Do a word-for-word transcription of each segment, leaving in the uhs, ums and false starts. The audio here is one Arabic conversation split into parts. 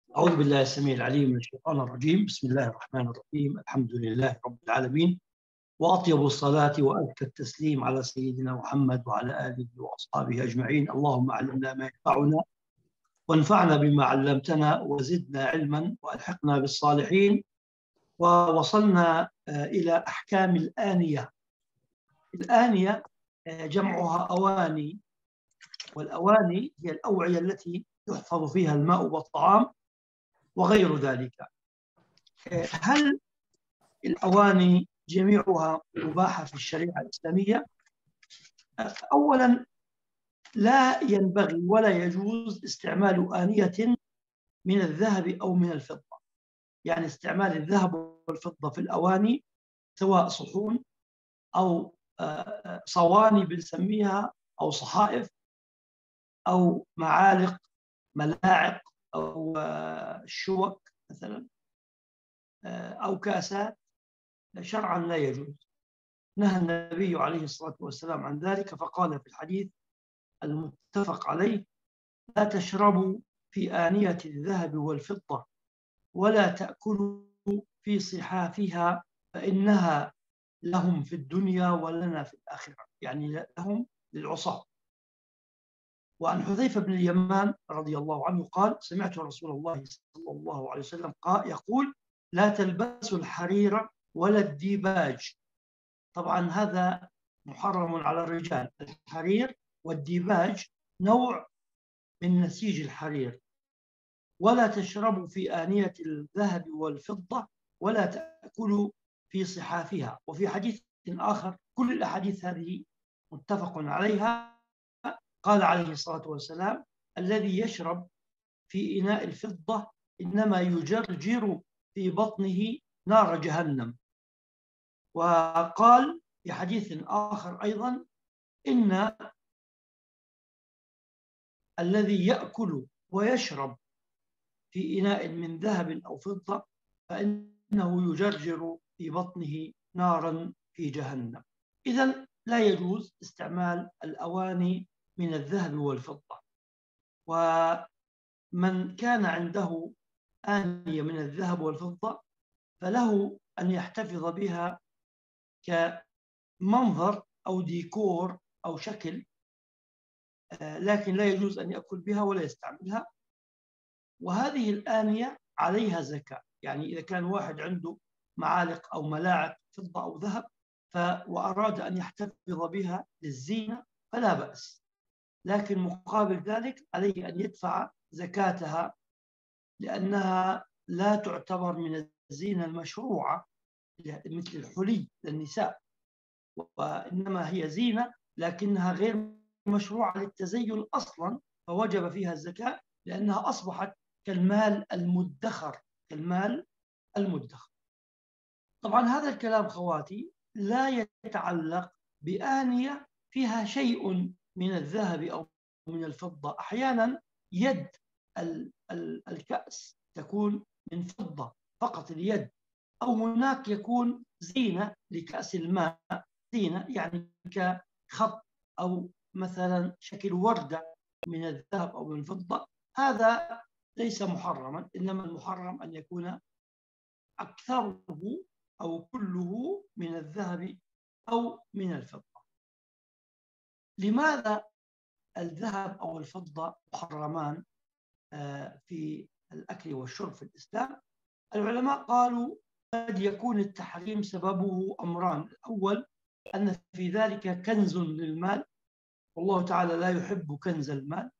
أعوذ بالله السميع العليم من الشيطان الرجيم. بسم الله الرحمن الرحيم. الحمد لله رب العالمين، وأطيب الصلاة وأزكى التسليم على سيدنا محمد وعلى آله وأصحابه أجمعين. اللهم علمنا ما ينفعنا وانفعنا بما علمتنا وزدنا علما وألحقنا بالصالحين. ووصلنا إلى أحكام الآنية. الآنية جمعها أواني، والأواني هي الأوعية التي يحفظ فيها الماء والطعام وغير ذلك. هل الأواني جميعها مباحة في الشريعة الإسلامية؟ أولا، لا ينبغي ولا يجوز استعمال آنية من الذهب أو من الفضة، يعني استعمال الذهب والفضة في الأواني، سواء صحون أو صواني بنسميها، أو صحائف أو معالق، ملاعق أو شوك مثلا، أو كاسات، شرعا لا يجوز. نهى النبي عليه الصلاة والسلام عن ذلك، فقال في الحديث المتفق عليه: لا تشربوا في آنية الذهب والفضة ولا تأكلوا في صحافها فإنها لهم في الدنيا ولنا في الآخرة، يعني لهم للعصاة. وعن حذيفة بن اليمان رضي الله عنه قال: سمعت رسول الله صلى الله عليه وسلم قال يقول: لا تلبسوا الحرير ولا الديباج. طبعا هذا محرم على الرجال، الحرير والديباج نوع من نسيج الحرير. ولا تشربوا في آنية الذهب والفضة ولا تأكلوا في صحافها. وفي حديث آخر، كل الأحاديث هذه متفق عليها، قال عليه الصلاة والسلام: الذي يشرب في إناء الفضة إنما يجرجر في بطنه نار جهنم. وقال في حديث آخر أيضا: إن الذي يأكل ويشرب في إناء من ذهب أو فضة فإنه يجرجر في بطنه نارا في جهنم. إذن لا يجوز استعمال الأواني من الذهب والفضة. ومن كان عنده آنية من الذهب والفضة فله أن يحتفظ بها كمنظر أو ديكور أو شكل، لكن لا يجوز أن يأكل بها ولا يستعملها. وهذه الآنية عليها زكاة، يعني إذا كان واحد عنده معالق أو ملاعق فضة أو ذهب ف... وأراد أن يحتفظ بها للزينة فلا بأس، لكن مقابل ذلك عليه أن يدفع زكاتها، لأنها لا تعتبر من الزينة المشروعة مثل الحلي للنساء، وإنما هي زينة لكنها غير مشروعة للتزين أصلا، فوجب فيها الزكاة لأنها أصبحت كالمال المدخر كالمال المدخر. طبعا هذا الكلام خواتي لا يتعلق بآنية فيها شيء من الذهب أو من الفضة. أحيانا يد الكأس تكون من فضة فقط اليد، أو هناك يكون زينة لكأس الماء، زينة يعني كخط أو مثلا شكل وردة من الذهب أو من الفضة. هذا ليس محرما، إنما المحرم أن يكون أكثره أو كله من الذهب أو من الفضة. لماذا الذهب أو الفضة محرمان في الأكل والشرب في الإسلام؟ العلماء قالوا قد يكون التحريم سببه أمران: الأول أن في ذلك كنز للمال، والله تعالى لا يحب كنز المال،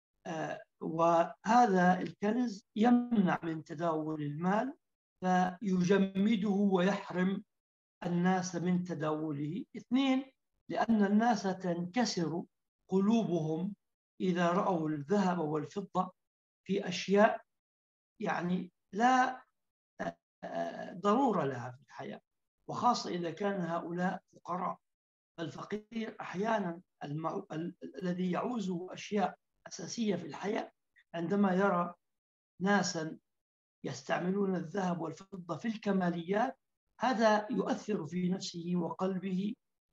وهذا الكنز يمنع من تداول المال فيجمده ويحرم الناس من تداوله. اثنين، لأن الناس تنكسر قلوبهم إذا رأوا الذهب والفضة في أشياء يعني لا ضرورة لها في الحياة، وخاصة إذا كان هؤلاء فقراء. الفقير أحيانا المع... ال... الذي يعوزه أشياء أساسية في الحياة، عندما يرى ناسا يستعملون الذهب والفضة في الكماليات، هذا يؤثر في نفسه وقلبه،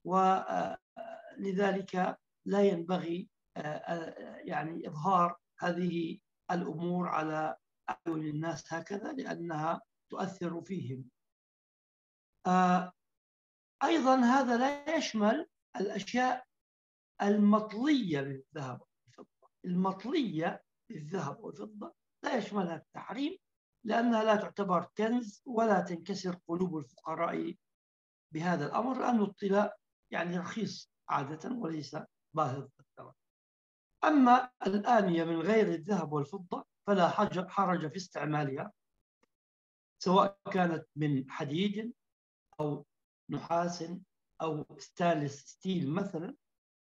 ولذلك لا ينبغي يعني إظهار هذه الأمور على أعين الناس هكذا لأنها تؤثر فيهم. آه أيضا هذا لا يشمل الأشياء المطلية بالذهب والفضة. المطلية بالذهب والفضة لا يشملها التحريم لأنها لا تعتبر كنز ولا تنكسر قلوب الفقراء بهذا الأمر، لأنه الطلاء يعني رخيص عادة وليس باهظ الثمن. أما الآنية من غير الذهب والفضة فلا حرج في استعمالها، سواء كانت من حديد أو نحاس أو ستانلس ستيل مثلا،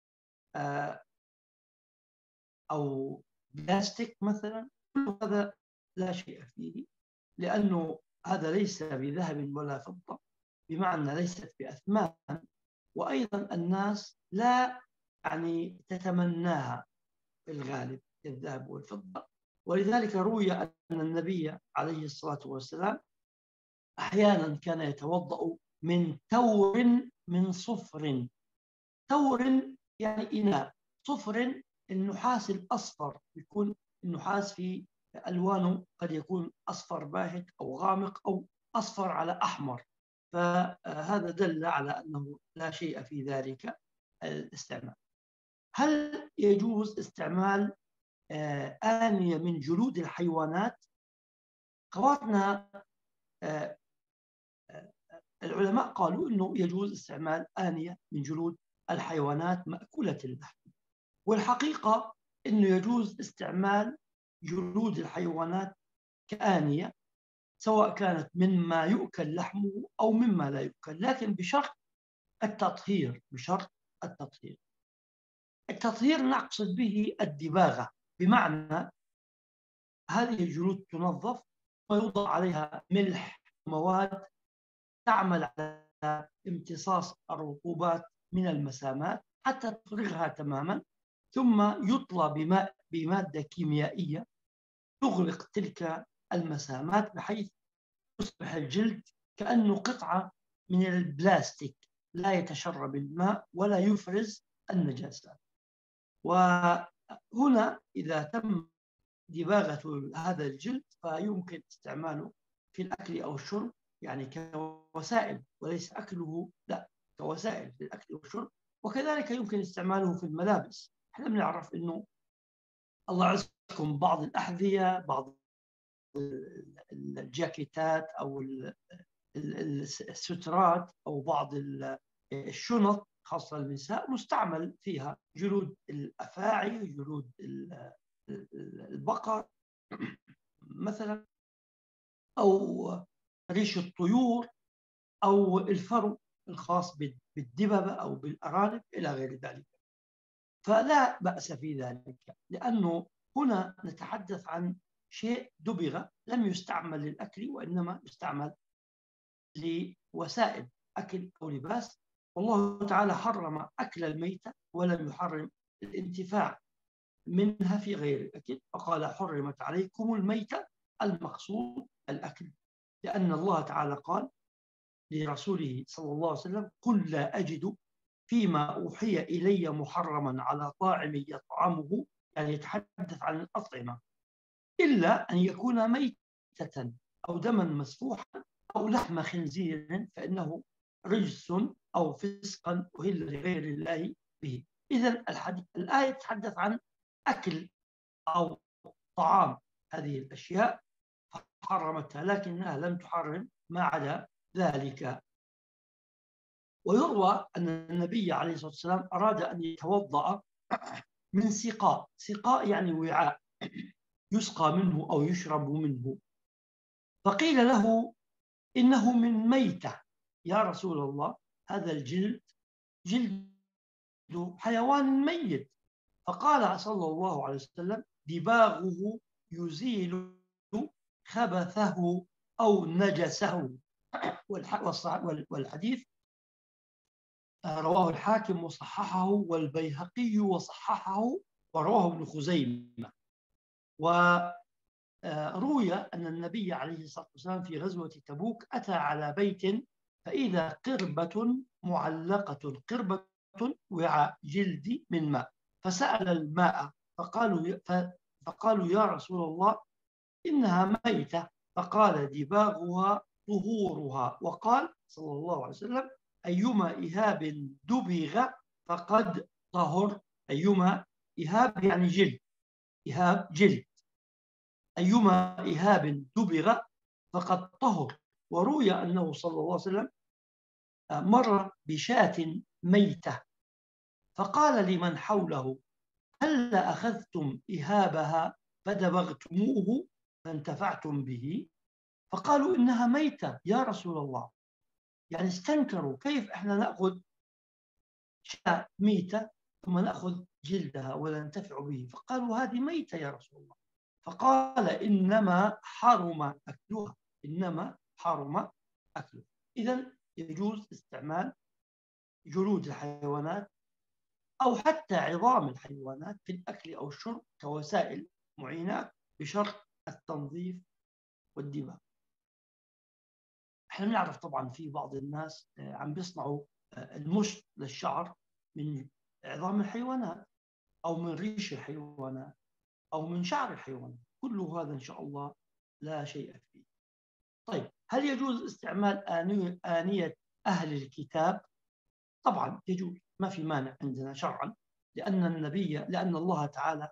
أو بلاستيك مثلا، كل هذا لا شيء فيه، لأنه هذا ليس بذهب ولا فضة، بمعنى ليست بأثمان، وأيضا الناس لا يعني تتمناها في الغالب الذهب والفضة. ولذلك روي أن النبي عليه الصلاة والسلام أحيانا كان يتوضأ من تور من صفر. تور يعني إناء، صفر النحاس الأصفر، يكون النحاس في ألوانه قد يكون أصفر باهت أو غامق أو أصفر على أحمر، فهذا دل على أنه لا شيء في ذلك الاستعمال. هل يجوز استعمال آنية من جلود الحيوانات؟ خواتنا العلماء قالوا أنه يجوز استعمال آنية من جلود الحيوانات مأكولة اللحم، والحقيقة أنه يجوز استعمال جلود الحيوانات كآنية، سواء كانت مما يؤكل لحمه أو مما لا يؤكل، لكن بشرط التطهير. بشرط التطهير التطهير نقصد به الدباغة، بمعنى هذه الجلود تنظف ويوضع عليها ملح ومواد تعمل على امتصاص الرطوبات من المسامات حتى تفرغها تماما، ثم يطلى بماء بمادة كيميائية تغلق تلك المسامات بحيث يصبح الجلد كأنه قطعة من البلاستيك لا يتشرب الماء ولا يفرز النجاسات. وهنا إذا تم دباغة هذا الجلد فيمكن استعماله في الأكل أو الشرب، يعني كوسائل وليس أكله، لا، كوسائل في الأكل والشرب. وكذلك يمكن استعماله في الملابس. احنا بنعرف إنه الله يعزكم بعض الأحذية، بعض الجاكيتات أو السترات أو بعض الشنط خاصة للنساء مستعمل فيها جلود الأفاعي، جلود البقر مثلا، أو ريش الطيور، أو الفرو الخاص بالدببة أو بالأرانب إلى غير ذلك. فلا بأس في ذلك، لأنه هنا نتحدث عن شيء دبغ لم يستعمل للأكل وإنما يستعمل لوسائل أكل أو لباس. والله تعالى حرم أكل الميتة ولم يحرم الانتفاع منها في غير الأكل، فقال حرمت عليكم الميتة، المقصود الأكل، لأن الله تعالى قال لرسوله صلى الله عليه وسلم: قل لا أجد فيما أوحي إلي محرما على طاعم يطعمه، يعني يتحدث عن الأطعمة، إلا أن يكون ميتة أو دما مسفوحا أو لحم خنزير فإنه رجس أو فسقا أهل لغير الله به. إذن الآية تتحدث عن أكل أو طعام هذه الأشياء حرمتها، لكنها لم تحرم ما عدا ذلك. ويروى أن النبي عليه الصلاة والسلام أراد أن يتوضأ من سقاء. سقاء يعني وعاء يسقى منه أو يشرب منه، فقيل له إنه من ميتة يا رسول الله، هذا الجلد جلد حيوان ميت. فقال صلى الله عليه وسلم: دباغه يزيل خبثه أو نجسه. والحديث رواه الحاكم وصححه، والبيهقي وصححه، ورواه ابن خزيمة. وروي أن النبي عليه الصلاة والسلام في غزوة تبوك أتى على بيت فإذا قربة معلقة، قربة وعاء جلد من ماء، فسأل الماء فقالوا فقالوا يا رسول الله إنها ميتة، فقال دباغها طهورها. وقال صلى الله عليه وسلم أيما إهاب دبغ فقد طهر. أيما إهاب يعني جلد، إهاب جلد. أيما إهاب دبغ فقد طهر. وروي أنه صلى الله عليه وسلم مر بشاة ميتة فقال لمن حوله هل أخذتم إهابها فدبغتموه فانتفعتم به؟ فقالوا إنها ميتة يا رسول الله. يعني استنكروا، كيف إحنا نأخذ شاة ميتة ثم نأخذ جلدها ولا ننتفع به؟ فقالوا هذه ميتة يا رسول الله. فقال إنما حرم أكلها، إنما حرم أكلها. إذن يجوز استعمال جلود الحيوانات أو حتى عظام الحيوانات في الأكل أو الشرب كوسائل معينات بشرط التنظيف والدماغ. احنا بنعرف طبعا في بعض الناس عم بيصنعوا المشط للشعر من عظام الحيوانات أو من ريش الحيوانات أو من شعر الحيوانات، كل هذا إن شاء الله لا شيء فيه. طيب، هل يجوز استعمال آنية أهل الكتاب؟ طبعا يجوز، ما في مانع عندنا شرعا، لأن النبي لأن الله تعالى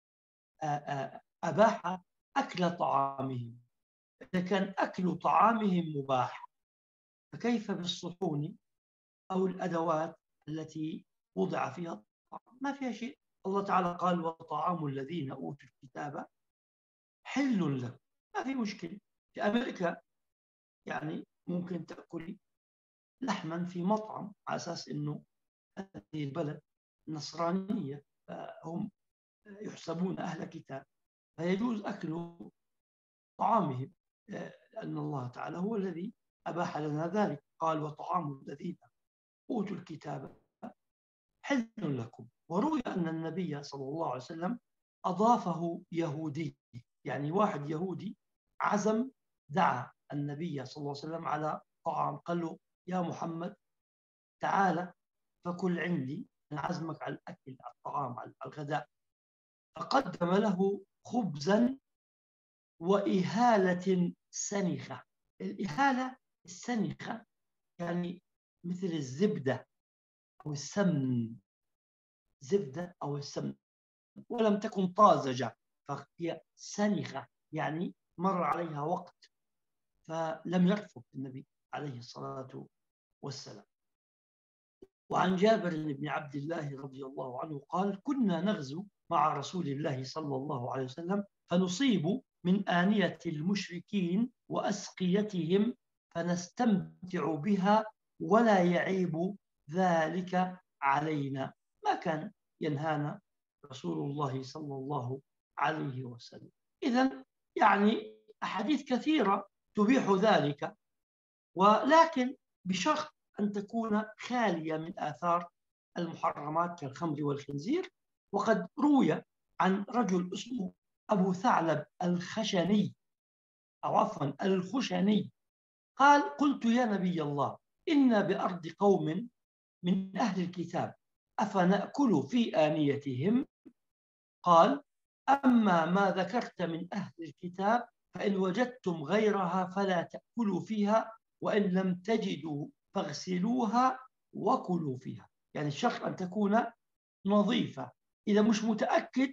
أباح أكل طعامهم. إذا كان أكل طعامهم مباح فكيف بالصحون أو الأدوات التي وضع فيها الطعام؟ ما فيها شيء. الله تعالى قال وطعام الذين أوتوا الكتاب حل لكم، ما في مشكلة. في أمريكا يعني ممكن تأكل لحما في مطعم على أساس أنه هذه البلد نصرانية فهم يحسبون أهل كتاب، فيجوز أكل طعامهم لأن الله تعالى هو الذي أباح لنا ذلك. قال وطعام الذين أوتوا الكتاب حل لكم. وروي أن النبي صلى الله عليه وسلم أضافه يهودي، يعني واحد يهودي عزم دعا النبي صلى الله عليه وسلم على طعام، قال له يا محمد تعال فكل عندي، أنا عزمك على الأكل، على الطعام، على الغداء. فقدم له خبزا وإهالة سنخة. الإهالة السنخة يعني مثل الزبدة أو السمن، زبدة أو السمن، ولم تكن طازجة فهي سنخة، يعني مر عليها وقت فلم يرفض النبي عليه الصلاة والسلام. وعن جابر بن عبد الله رضي الله عنه قال كنا نغزو مع رسول الله صلى الله عليه وسلم فنصيب من آنية المشركين وأسقيتهم فنستمتع بها ولا يعيب ذلك علينا. ما كان ينهانا رسول الله صلى الله عليه وسلم. إذن يعني أحاديث كثيرة تبيح ذلك، ولكن بشرط أن تكون خالية من آثار المحرمات كالخمر والخنزير. وقد روي عن رجل اسمه أبو ثعلب الخشني أو عفوا الخشني قال قلت يا نبي الله إنا بأرض قوم من أهل الكتاب أفنأكل في آنيتهم؟ قال أما ما ذكرت من أهل الكتاب فإن وجدتم غيرها فلا تأكلوا فيها وإن لم تجدوا فاغسلوها وكلوا فيها. يعني الشرط أن تكون نظيفة، إذا مش متأكد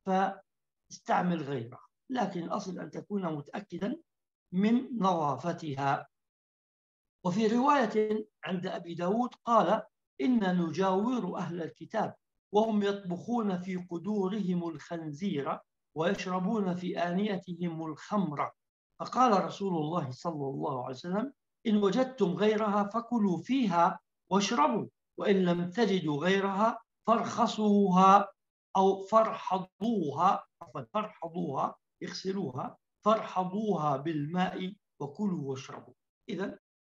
فاستعمل غيرها، لكن الأصل أن تكون متأكدا من نظافتها. وفي رواية عند أبي داود قال إن نجاور أهل الكتاب وهم يطبخون في قدورهم الخنزير ويشربون في آنيتهم الخمر، فقال رسول الله صلى الله عليه وسلم إن وجدتم غيرها فكلوا فيها واشربوا وإن لم تجدوا غيرها فارخصوها أو فرحضوها، فرحضوها اغسلوها، فرحضوها بالماء وكلوا واشربوا. إذن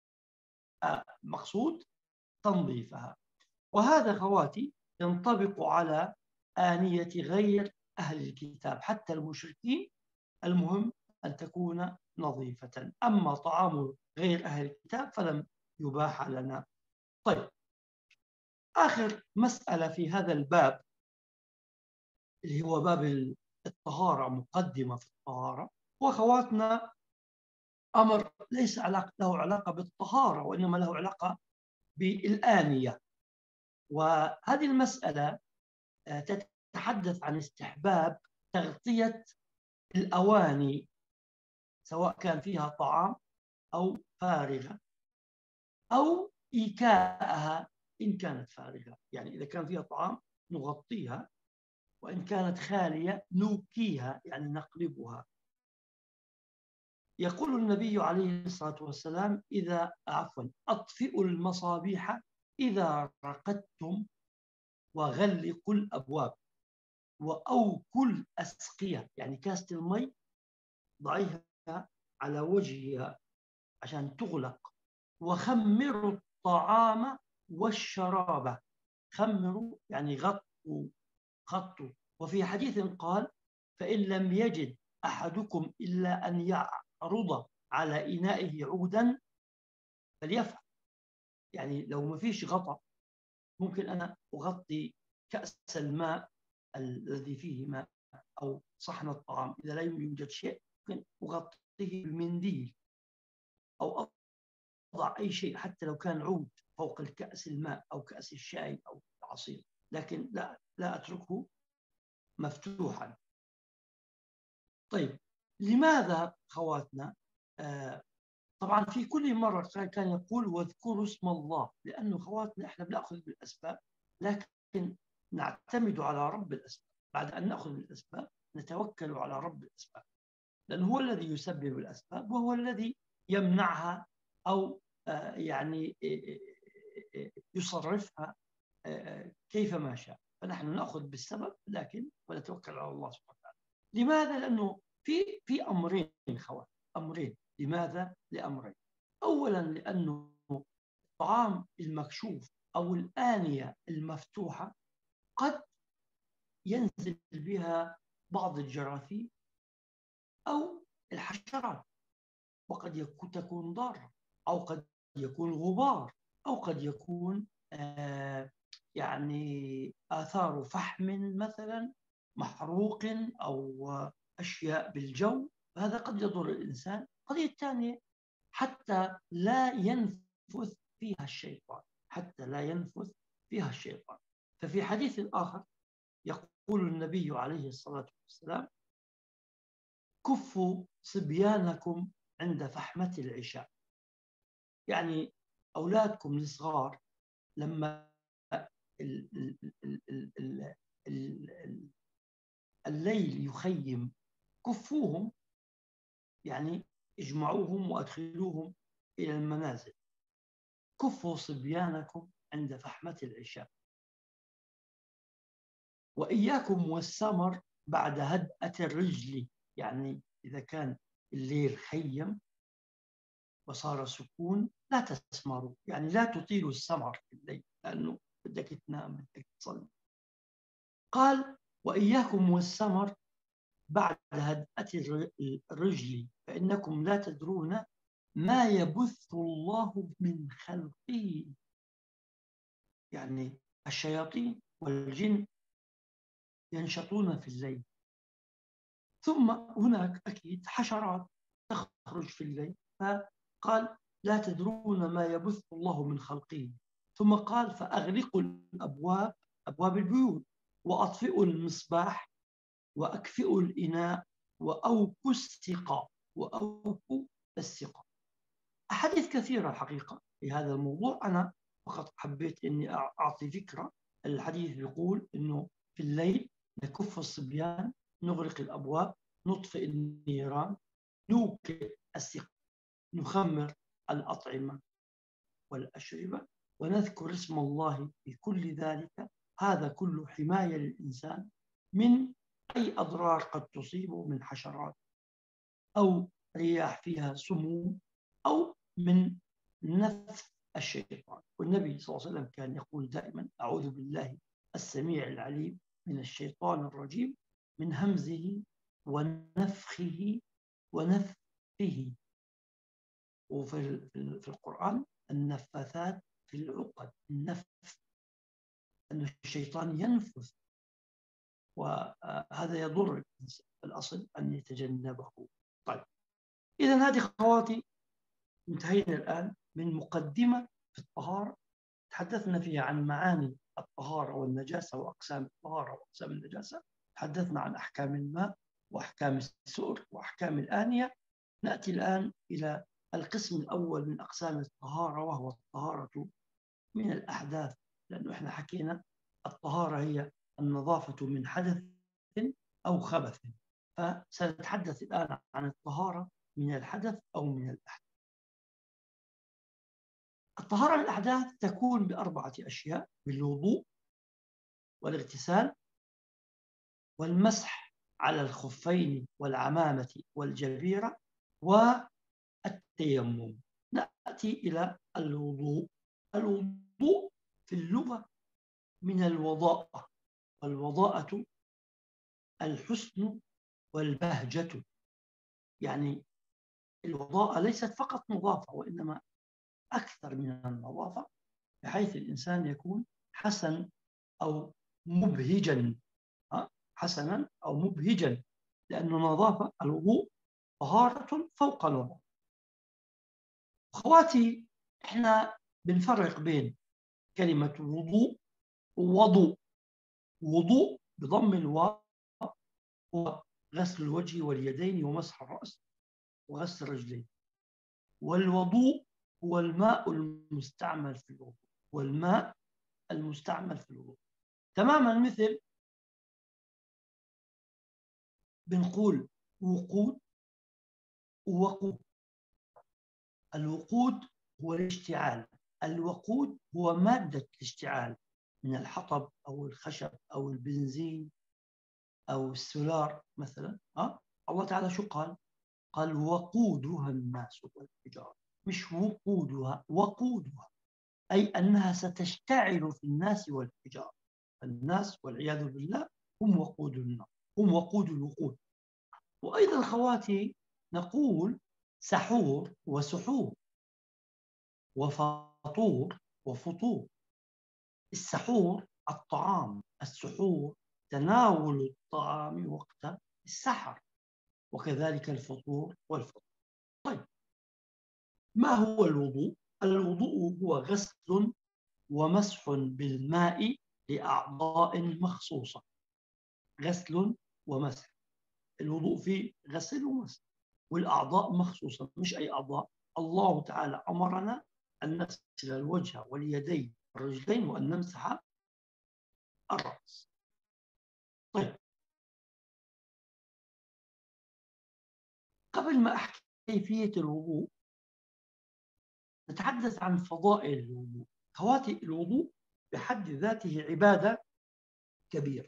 مقصود تنظيفها. وهذا خواتي ينطبق على آنية غير أهل الكتاب حتى المشركين، المهم أن تكون نظيفة. أما طعام غير أهل الكتاب فلم يباح لنا. طيب، آخر مسألة في هذا الباب اللي هو باب الطهارة، مقدمة في الطهارة، وأخواتنا أمر ليس علاقة له علاقة بالطهارة، وإنما له علاقة بالآنية. وهذه المسألة تتحدث عن استحباب تغطية الأواني سواء كان فيها طعام أو فارغة، أو إيكاءها إن كانت فارغة. يعني إذا كان فيها طعام نغطيها، وإن كانت خالية نوكيها يعني نقلبها. يقول النبي عليه الصلاة والسلام: إذا عفوا أطفئوا المصابيح إذا رقدتم، وغلقوا الأبواب، وأوكوا الأسقية، يعني كاسة المي ضعيها على وجهها عشان تغلق، وخمروا الطعام والشراب. خمروا يعني غطوا خطوا. وفي حديث قال: فإن لم يجد أحدكم إلا أن يعرض على إنائه عودا فليفعل. يعني لو ما فيش غطاء ممكن أنا أغطي كأس الماء الذي فيه ماء أو صحن الطعام. إذا لا يوجد شيء ممكن أغطيه بالمنديل أو أضع أي شيء، حتى لو كان عود فوق الكأس الماء أو كأس الشاي أو العصير، لكن لا لا أتركه مفتوحا. طيب، لماذا خواتنا؟ آه طبعا في كل مرة كان يقول: واذكروا اسم الله، لأنه خواتنا إحنا بنأخذ بالأسباب، لكن نعتمد على رب الأسباب. بعد أن نأخذ بالأسباب نتوكل على رب الأسباب، لأنه هو الذي يسبب الأسباب وهو الذي يمنعها أو آه يعني يصرفها كيفما شاء. فنحن نأخذ بالسبب لكن ونتوكل على الله سبحانه وتعالى. لماذا؟ لأنه في في أمرين خوات، أمرين. لماذا؟ لأمرين. أولا لأنه الطعام المكشوف أو الآنية المفتوحة قد ينزل بها بعض الجراثيم أو الحشرات، وقد تكون ضارة، أو قد يكون غبار، أو قد يكون آه يعني آثار فحم مثلا محروق، أو أشياء بالجو، هذا قد يضر الإنسان. القضية الثانية: حتى لا ينفث فيها الشيطان، حتى لا ينفث فيها الشيطان. ففي حديث آخر يقول النبي عليه الصلاة والسلام: كفوا صبيانكم عند فحمة العشاء. يعني أولادكم الصغار لما الليل يخيم كفوهم، يعني اجمعوهم وأدخلوهم إلى المنازل. كفوا صبيانكم عند فحمة العشاء. وإياكم والسمر بعد هدأة الرجل، يعني إذا كان الليل خيم وصار سكون لا تسمروا، يعني لا تطيلوا السمر في الليل لأنه بدك تنام بدك تصلي. قال: وإياكم والسمر بعد هدأة الرجل، فإنكم لا تدرون ما يبث الله من خلقه. يعني الشياطين والجن ينشطون في الليل، ثم هناك أكيد حشرات تخرج في الليل. فقال: لا تدرون ما يبث الله من خلقه. ثم قال: فأغلقوا الأبواب، أبواب البيوت، وأطفئوا المصباح، وأكفئوا الإناء، وأوكوا السقا، وأوكوا السقا. أحاديث كثيرة الحقيقة في هذا الموضوع، أنا فقط حبيت أني أعطي فكرة. الحديث يقول أنه في الليل نكف الصبيان، نغلق الأبواب، نطفئ النيران، نوكئ السقا، نخمر الأطعمة والأشربة، ونذكر اسم الله في كل ذلك. هذا كله حماية للإنسان من أي أضرار قد تصيبه من حشرات أو رياح فيها سموم أو من نفث الشيطان. والنبي صلى الله عليه وسلم كان يقول دائما: أعوذ بالله السميع العليم من الشيطان الرجيم، من همزه ونفخه ونفثه. وفي في القرآن: النفاثات في العقد، النفث، أن الشيطان ينفث، وهذا يضر الإنسان، الأصل أن يتجنبه. طيب، إذا هذه خواتي انتهينا الآن من مقدمة في الطهارة، تحدثنا فيها عن معاني الطهارة والنجاسة وأقسام الطهارة وأقسام النجاسة، تحدثنا عن أحكام الماء وأحكام السؤر وأحكام الآنية. نأتي الآن إلى القسم الأول من أقسام الطهارة، وهو الطهارة من الأحداث، لأنه إحنا حكينا الطهارة هي النظافة من حدث أو خبث، فسنتحدث الآن عن الطهارة من الحدث أو من الأحداث. الطهارة من الأحداث تكون بأربعة أشياء: بالوضوء والاغتسال والمسح على الخفين والعمامة والجبيرة والتيمم. نأتي إلى الوضوء. الوضوء في اللغة من الوضاءة، والوضاءة الحسن والبهجة. يعني الوضاءة ليست فقط نظافة، وإنما أكثر من النظافة، بحيث الإنسان يكون حسن أو مبهجا، حسنا أو مبهجا، لأن نظافة الوضوء طهارة فوق نظافة. أخواتي، إحنا بنفرق بين كلمة وضوء ووضوء. وضوء بضم الواو هو غسل الوجه واليدين ومسح الرأس وغسل الرجلين، والوضوء هو الماء المستعمل في الوضوء، والماء المستعمل في الوضوء تماما مثل بنقول وقود ووقود. الوقود هو الاشتعال، الوقود هو مادة الاشتعال من الحطب أو الخشب أو البنزين أو السولار مثلا. أه؟ الله تعالى شو قال؟ قال وقودها الناس والحجارة، مش وقودها، وقودها، أي أنها ستشتعل في الناس والحجارة. الناس والعياذ بالله هم وقود النار، هم وقود الوقود. وأيضا خواتي نقول سحور وسحور، وفطور وفطور. السحور الطعام، السحور تناول الطعام وقت السحر، وكذلك الفطور والفطور. طيب، ما هو الوضوء؟ الوضوء هو غسل ومسح بالماء لأعضاء مخصوصة. غسل ومسح، الوضوء فيه غسل ومسح، والأعضاء مخصوصة، مش أي أعضاء. الله تعالى أمرنا أن نغسل الوجه واليدين والرجلين وأن نمسح الرأس. طيب، قبل ما أحكي كيفية الوضوء نتحدث عن فضائل الوضوء. خواتي، الوضوء بحد ذاته عبادة كبيرة.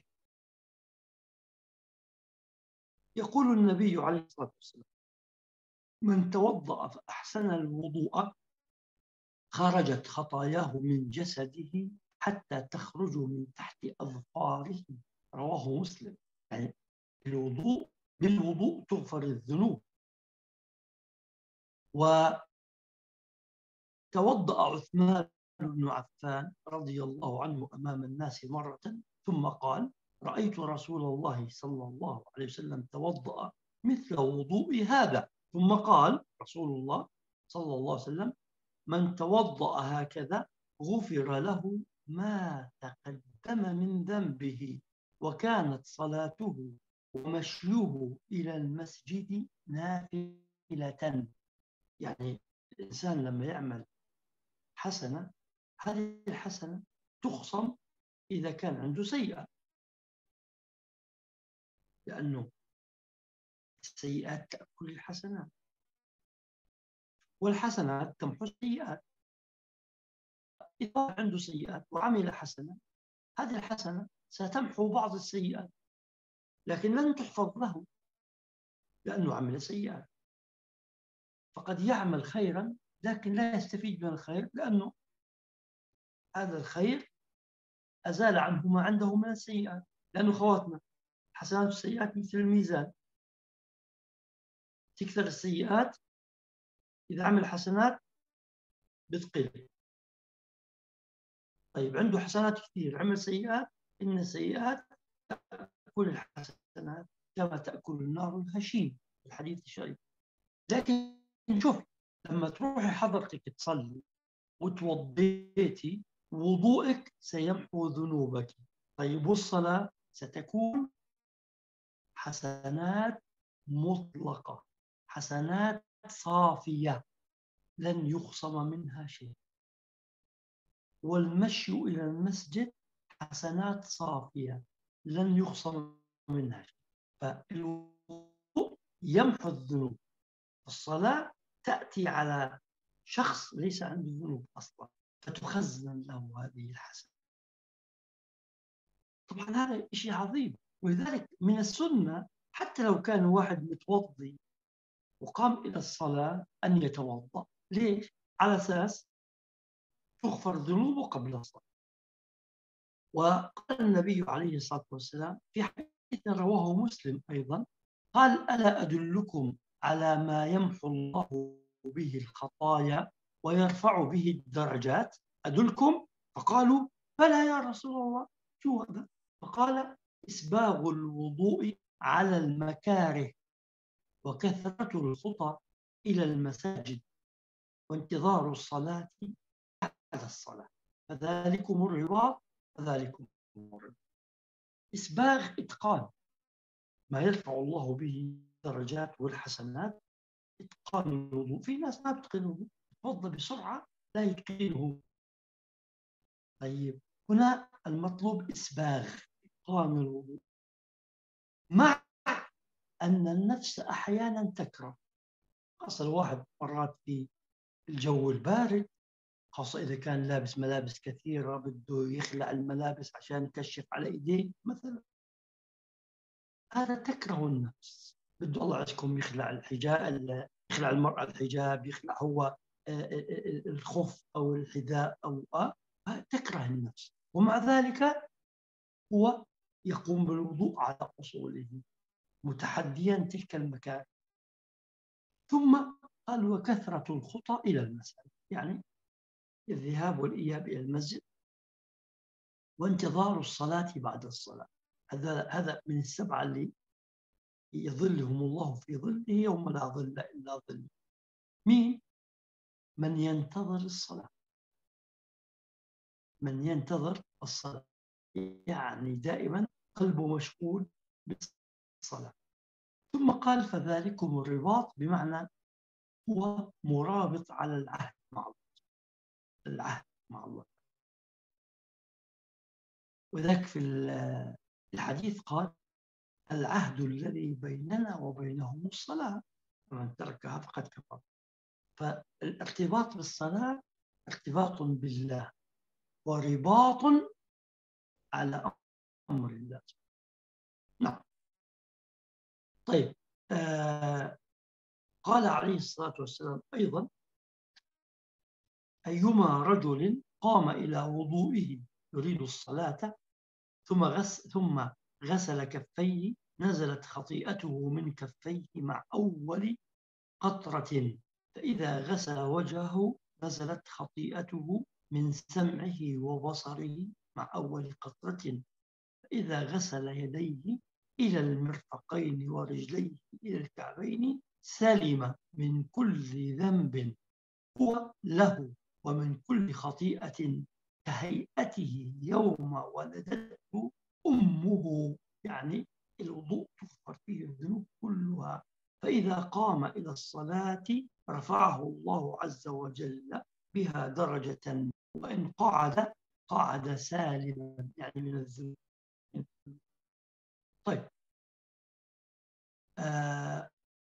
يقول النبي عليه الصلاة والسلام: من توضأ فأحسن الوضوء خرجت خطاياه من جسده حتى تخرج من تحت أظفاره. رواه مسلم. يعني الوضوء، بالوضوء تغفر الذنوب. وتوضأ عثمان بن عفان رضي الله عنه أمام الناس مرة، ثم قال: رأيت رسول الله صلى الله عليه وسلم توضأ مثل وضوء هذا. ثم قال رسول الله صلى الله عليه وسلم: من توضأ هكذا غفر له ما تقدم من ذنبه، وكانت صلاته ومشيه إلى المسجد نافلة. يعني الإنسان لما يعمل حسنة، هذه الحسنة تخصم إذا كان عنده سيئة، لأنه السيئات تأكل الحسنات، والحسنات تمحو السيئات. إذا عنده سيئات وعمل حسنة، هذه الحسنة ستمحو بعض السيئات، لكن لن تحفظ له لأنه عمل سيئات. فقد يعمل خيرا لكن لا يستفيد من الخير، لأنه هذا الخير أزال عنه ما عنده من السيئات. لأنه خواتنا، حسنات والسيئات مثل الميزان، تكثر السيئات، إذا عمل حسنات بتقل. طيب، عنده حسنات كثير، عمل سيئات، إن السيئات تأكل الحسنات كما تأكل النار الهشيم، الحديث الشريف. لكن شوف، لما تروحي حضرتك تصلي وتوضيتي، وضوءك سيمحو ذنوبك. طيب والصلاة ستكون حسنات مطلقة، حسنات صافية لن يخصم منها شيء. والمشي إلى المسجد حسنات صافية لن يخصم منها شيء. فالوضوء يمحو الذنوب، الصلاة تأتي على شخص ليس عنده ذنوب أصلا فتخزن له هذه الحسنة. طبعا هذا شيء عظيم، ولذلك من السنة حتى لو كان واحد متوضي وقام إلى الصلاة أن يتوضأ. ليش؟ على أساس تغفر ذنوبه قبل الصلاة. وقال النبي عليه الصلاة والسلام في حديث رواه مسلم أيضا، قال: ألا أدلكم على ما يمحو الله به الخطايا ويرفع به الدرجات؟ أدلكم؟ فقالوا: بلى يا رسول الله، شو هذا؟ فقال: إسباغ الوضوء على المكاره، وكثرة الخطى إلى المساجد، وانتظار الصلاة بعد الصلاة، فذلكم الرباط فذلكم الرباط. إسباغ إتقان ما يرفع الله به الدرجات والحسنات، إتقان الوضوء. في ناس ما بتتقن الوضوء، يتوضأ بسرعة لا يتقنه. طيب هنا المطلوب إسباغ، إتقان الوضوء، مع أن النفس أحيانا تكره. خاصة الواحد مرات في الجو البارد، خاصة إذا كان لابس ملابس كثيرة بده يخلع الملابس عشان يكشف على إيديه مثلا، هذا تكره النفس. بده الله يعزكم يخلع الحجاب، يخلع المرأة الحجاب، يخلع هو الخف أو الحذاء أو آه تكره النفس، ومع ذلك هو يقوم بالوضوء على أصوله متحديا تلك المكان. ثم قال: وكثرة الخطى إلى المساجد، يعني الذهاب والإياب إلى المسجد، وانتظار الصلاة بعد الصلاة. هذا هذا من السبعة اللي يظلهم الله في ظله يوم لا ظل إلا ظله. مين؟ من ينتظر الصلاة، من ينتظر الصلاة، يعني دائما قلبه مشغول بالصلاة. ثم قال: فذلكم الرباط، بمعنى هو مرابط على العهد مع الله، العهد مع الله. وذلك في الحديث قال: العهد الذي بيننا وبينهم الصلاة، ومن تركها فقد كفر. فالارتباط بالصلاة ارتباط بالله ورباط على أمر الله. نعم. طيب، آه قال عليه الصلاة والسلام أيضا: أيما رجل قام إلى وضوئه يريد الصلاة ثم غسل, ثم غسل كفيه نزلت خطيئته من كفيه مع أول قطرة، فإذا غسل وجهه نزلت خطيئته من سمعه وبصره مع أول قطرة، فإذا غسل يديه إلى المرفقين ورجليه إلى الكعبين سلم من كل ذنب هو له ومن كل خطيئة كهيئته يوم ولدته أمه. يعني الوضوء تغفر فيه الذنوب كلها. فإذا قام إلى الصلاة رفعه الله عز وجل بها درجة، وإن قعد قعد سالما، يعني من الذنوب. طيب، آه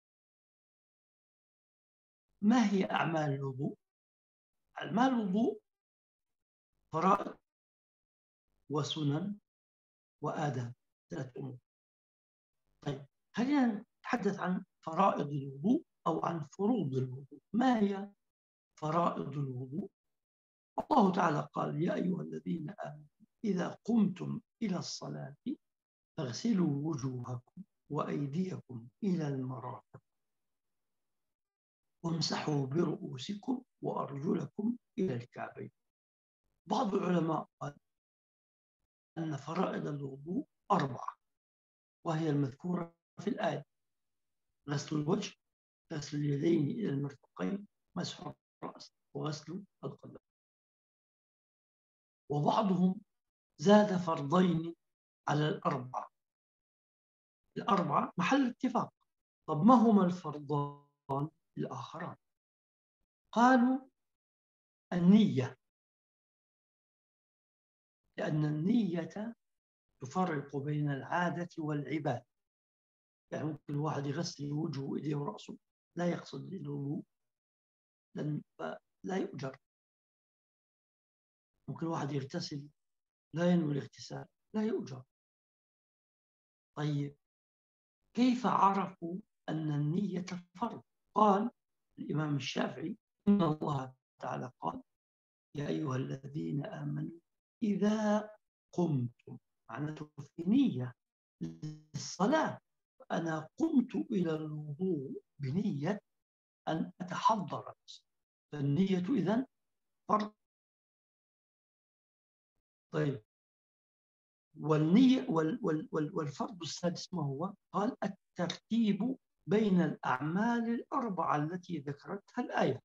ما هي أعمال الوضوء؟ أعمال الوضوء فرائض وسنن وآداب، ثلاث أمور. طيب خلينا نتحدث عن فرائض الوضوء أو عن فروض الوضوء. ما هي فرائض الوضوء؟ الله تعالى قال: يا أيها الذين آمنوا إذا قمتم إلى الصلاة فاغسلوا وجوهكم وأيديكم إلى المرافق وامسحوا برؤوسكم وأرجلكم إلى الكعبين. بعض العلماء قال أن فرائض الوضوء أربعة، وهي المذكورة في الآية: غسل الوجه غسل اليدين إلى المرفقين، مسح الرأس، وغسل القدم. وبعضهم زاد فرضين على الأربعة. الأربعة محل اتفاق. طب ما هما الفرضان الآخران؟ قالوا النية، لأن النية تفرق بين العادة والعبادة. يعني ممكن الواحد يغسل وجهه وإيديه ورأسه لا يقصد الوضوء لن لا يؤجر. ممكن الواحد يغتسل لا ينوي الاغتسال لا يؤجر. طيب كيف عرفوا أن النية فرض؟ قال الإمام الشافعي إن الله تعالى قال يا أيها الذين آمنوا إذا قمتم، معناته في نية للصلاة. أنا قمت إلى الوضوء بنية أن أتحضر، فالنية إذن فرض. طيب والنية وال وال وال والفرض السادس ما هو؟ قال الترتيب بين الأعمال الأربعة التي ذكرتها الآية.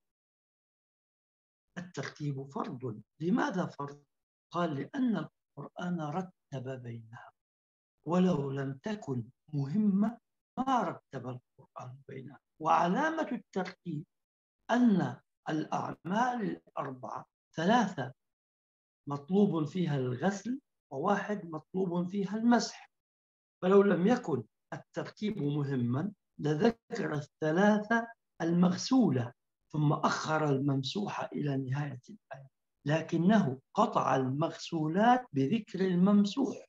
الترتيب فرض. لماذا فرض؟ قال لأن القرآن رتب بينها، ولو لم تكن مهمة ما رتب القرآن بينها. وعلامة الترتيب أن الأعمال الأربعة ثلاثة مطلوب فيها الغسل وواحد مطلوب فيها المسح. فلو لم يكن الترتيب مهما لذكر الثلاثة المغسولة ثم أخر الممسوح إلى نهاية الآية، لكنه قطع المغسولات بذكر الممسوح،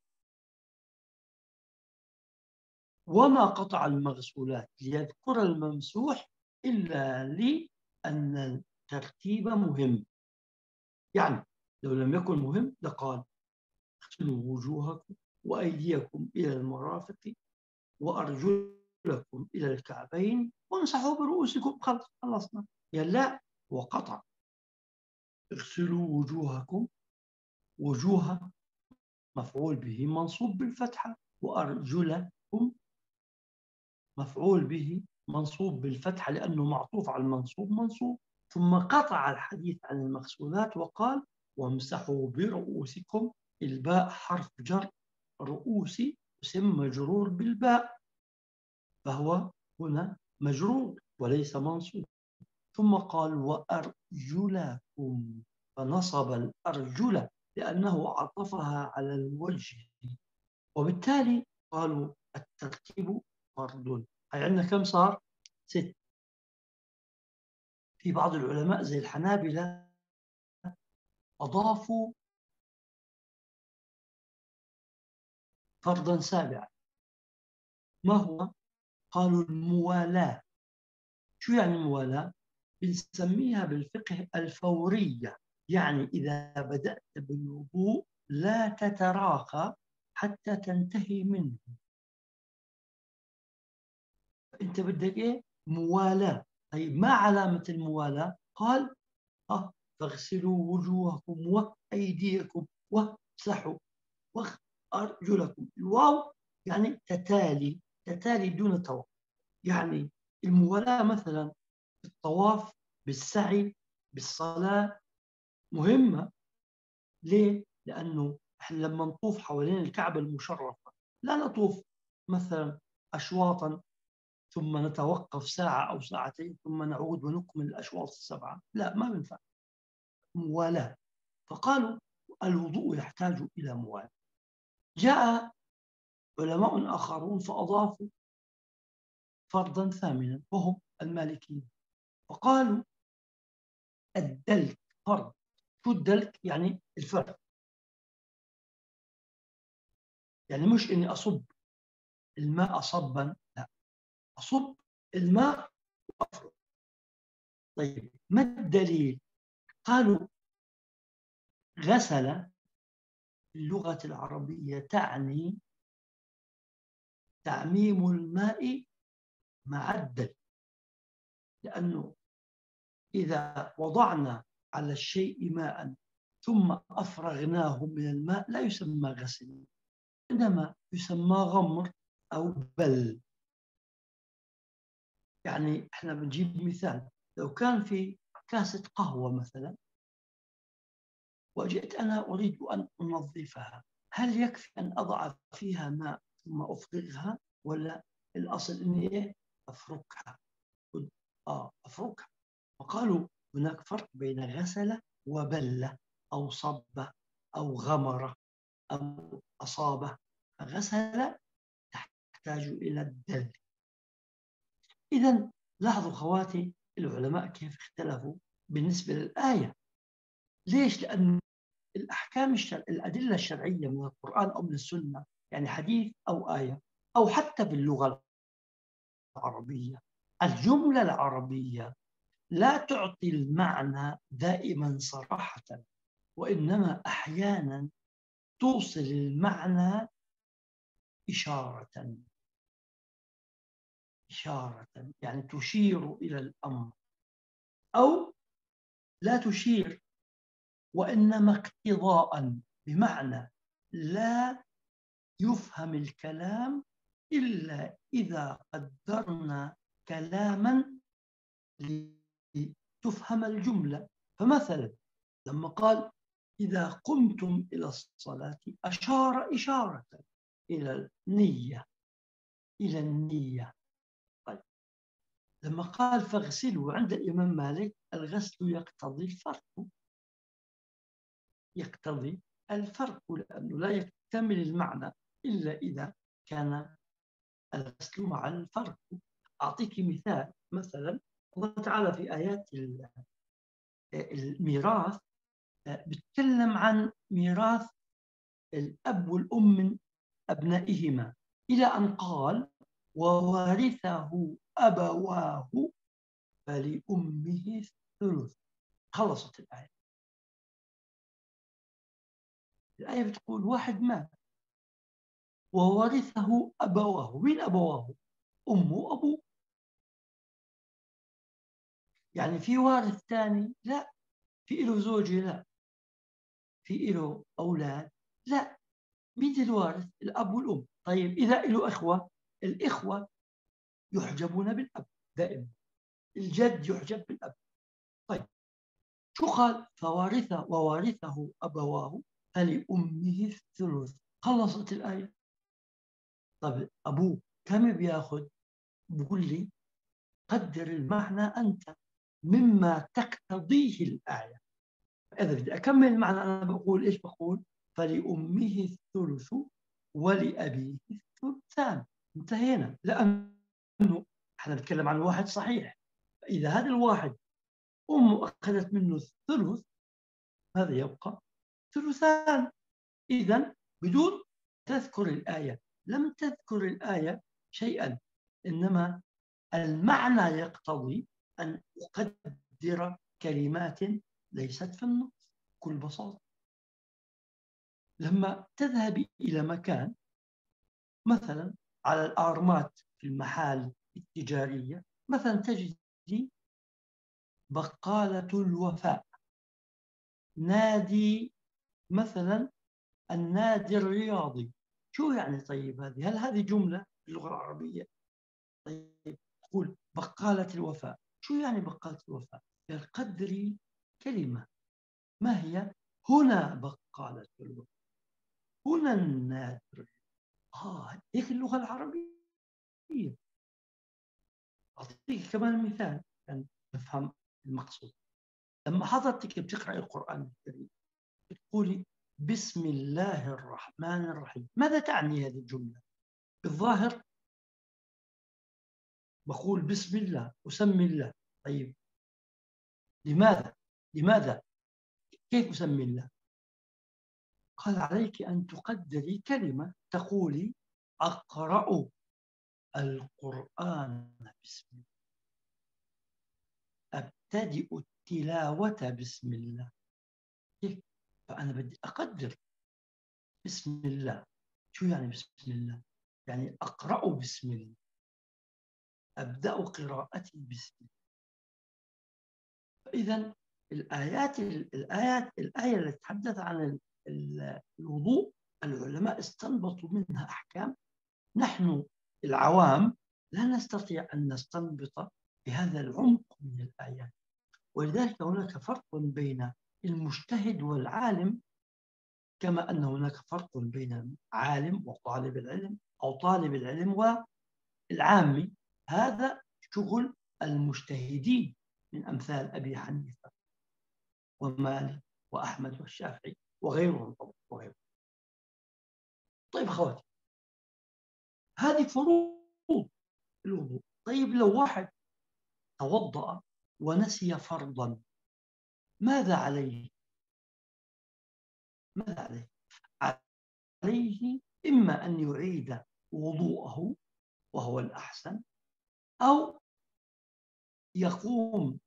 وما قطع المغسولات ليذكر الممسوح إلا لأن الترتيب مهم. يعني لو لم يكن مهم لقال اغسلوا وجوهكم وأيديكم إلى المرافق وأرجلكم إلى الكعبين وامسحوا برؤوسكم. خلص خلصنا. يا لا، وقطع اغسلوا وجوهكم، وجوه مفعول به منصوب بالفتحة، وأرجلكم مفعول به منصوب بالفتحة لأنه معطوف على المنصوب منصوب. ثم قطع الحديث عن المغسولات وقال وامسحوا برؤوسكم. الباء حرف جر، رؤوسي اسم مجرور بالباء، فهو هنا مجرور وليس منصوب. ثم قال وأرجلكم، فنصب الأرجل لأنه عطفها على الوجه، وبالتالي قالوا الترتيب فرض. هي عندنا كم صار؟ ست. في بعض العلماء زي الحنابلة أضافوا فرضا سابعا. ما هو؟ قالوا الموالاة. شو يعني الموالاة؟ بنسميها بالفقه الفورية. يعني إذا بدأت بالوضوء لا تتراخى حتى تنتهي منه. أنت بدك إيه؟ موالاة. طيب ما علامة الموالاة؟ قال آه فاغسلوا وجوهكم وأيديكم وامسحوا وأرجلكم. الواو يعني تتالي، تتالي دون توقف. يعني الموالاة مثلا بالطواف، بالسعي، بالصلاة مهمة. ليه؟ لأنه إحنا لما نطوف حوالين الكعبة المشرفة لا نطوف مثلا أشواطا ثم نتوقف ساعة أو ساعتين ثم نعود ونكمل الأشواط السبعة. لا، ما بنفع. موالاة. فقالوا الوضوء يحتاج إلى موالاة. جاء علماء آخرون فأضافوا فرضا ثامنا وهم المالكية، فقالوا الدلك فرض. شو الدلك؟ يعني الفرق. يعني مش إني أصب الماء صبا، لا، أصب الماء وأفرغ. طيب ما الدليل؟ قالوا غسل اللغة العربية تعني تعميم الماء مع الدلك، لأنه إذا وضعنا على الشيء ماء ثم أفرغناه من الماء لا يسمى غسل، إنما يسمى غمر أو بل. يعني احنا بنجيب مثال، لو كان في كاسة قهوة مثلا وجئت أنا أريد أن أنظفها، هل يكفي أن أضع فيها ماء ثم أفرغها، ولا الأصل إني إيه أفركها؟ آه أفركها. وقالوا هناك فرق بين غسل وبل أو صب أو غمر أو أصاب. غسل تحتاج إلى الدل. إذا لاحظوا خواتي العلماء كيف اختلفوا بالنسبة للآية. ليش؟ لأن الأحكام الشرع... الأدلة الشرعية من القرآن أو من السنة، يعني حديث أو آية أو حتى باللغة العربية، الجملة العربية لا تعطي المعنى دائما صراحة، وإنما أحيانا توصل المعنى إشارة إشارة يعني تشير إلى الأمر، أو لا تشير وإنما اقتضاء، بمعنى لا يفهم الكلام إلا إذا قدرنا كلاما لتفهم الجملة. فمثلا لما قال إذا قمتم إلى الصلاة أشار إشارة إلى النية إلى النية. طيب لما قال فاغسلوا عند الإمام مالك الغسل يقتضي الفرق، يقتضي الفرق لأنه لا يكتمل المعنى إلا إذا كان الغسل مع الفرق. أعطيك مثال، مثلا الله تعالى في آيات الميراث بيتكلم عن ميراث الأب والأم من أبنائهما، إلى أن قال وورثه أبواه فلأمه الثلث. خلصت الآية. الآية بتقول واحد مات وورثه أبواه. مين أبواه؟ أمه وأبوه. يعني في وارث ثاني؟ لا. في له زوجة؟ لا. في له أولاد؟ لا. مين الوارث؟ الأب والأم. طيب إذا له إخوة، الإخوة يحجبون بالأب دائما، الجد يحجب بالأب. طيب شو قال؟ فوارثه ووارثه أبواه فلأمه الثلث. خلصت الآية. طيب أبوه كم بياخذ؟ بقول لي قدر المعنى أنت مما تقتضيه الآية. إذا بدي أكمل المعنى أنا بقول إيش؟ بقول فلأمه الثلث ولأبيه الثلثان. انتهينا، لأنه احنا نتكلم عن واحد صحيح. إذا هذا الواحد أمه أخذت منه الثلث، هذا يبقى ثلثان. إذا بدون تذكر الآية، لم تذكر الآية شيئا، إنما المعنى يقتضي أن أقدر كلمات ليست في النص بكل بساطة. لما تذهبي إلى مكان مثلا على الآرمات في المحال التجارية مثلا، تجدي بقالة الوفاء، نادي مثلا النادي الرياضي. شو يعني؟ طيب هذه هل هذه جملة باللغة العربية؟ طيب تقول بقالة الوفاء، شو يعني بقالة الوفاء؟ قال قدري كلمة. ما هي؟ هنا بقالة الوفاء، هنا النادي. آه هيك اللغة العربية. أعطيك كمان مثال عشان نفهم المقصود. لما حضرتك بتقرأ القرآن الكريم بتقولي بسم الله الرحمن الرحيم، ماذا تعني هذه الجملة؟ بالظاهر بقول بسم الله أسمي الله. طيب لماذا؟ لماذا؟ كيف أسمي الله؟ قال عليك أن تقدري كلمة، تقولي أقرأ القرآن بسم الله، أبتدئ التلاوة بسم الله. كيف؟ فأنا بدي أقدر بسم الله. شو يعني بسم الله؟ يعني أقرأ بسم الله، أبدأ قراءتي بسم الله. إذا الآيات الآيات الآية اللي تتحدث عن الوضوء العلماء استنبطوا منها أحكام نحن العوام لا نستطيع أن نستنبط بهذا العمق من الآيات. ولذلك هناك فرق بين المجتهد والعالم، كما أن هناك فرق بين العالم وطالب العلم، أو طالب العلم والعامي. هذا شغل المجتهدين من أمثال أبي حنيفة ومالك وأحمد والشافعي وغيرهم طبعا وغيرهم. طيب خواتي، هذه فروض الوضوء. طيب لو واحد توضأ ونسي فرضا، ماذا عليه؟ ماذا عليه؟ عليه إما أن يعيد وضوءه وهو الأحسن، أو يقوم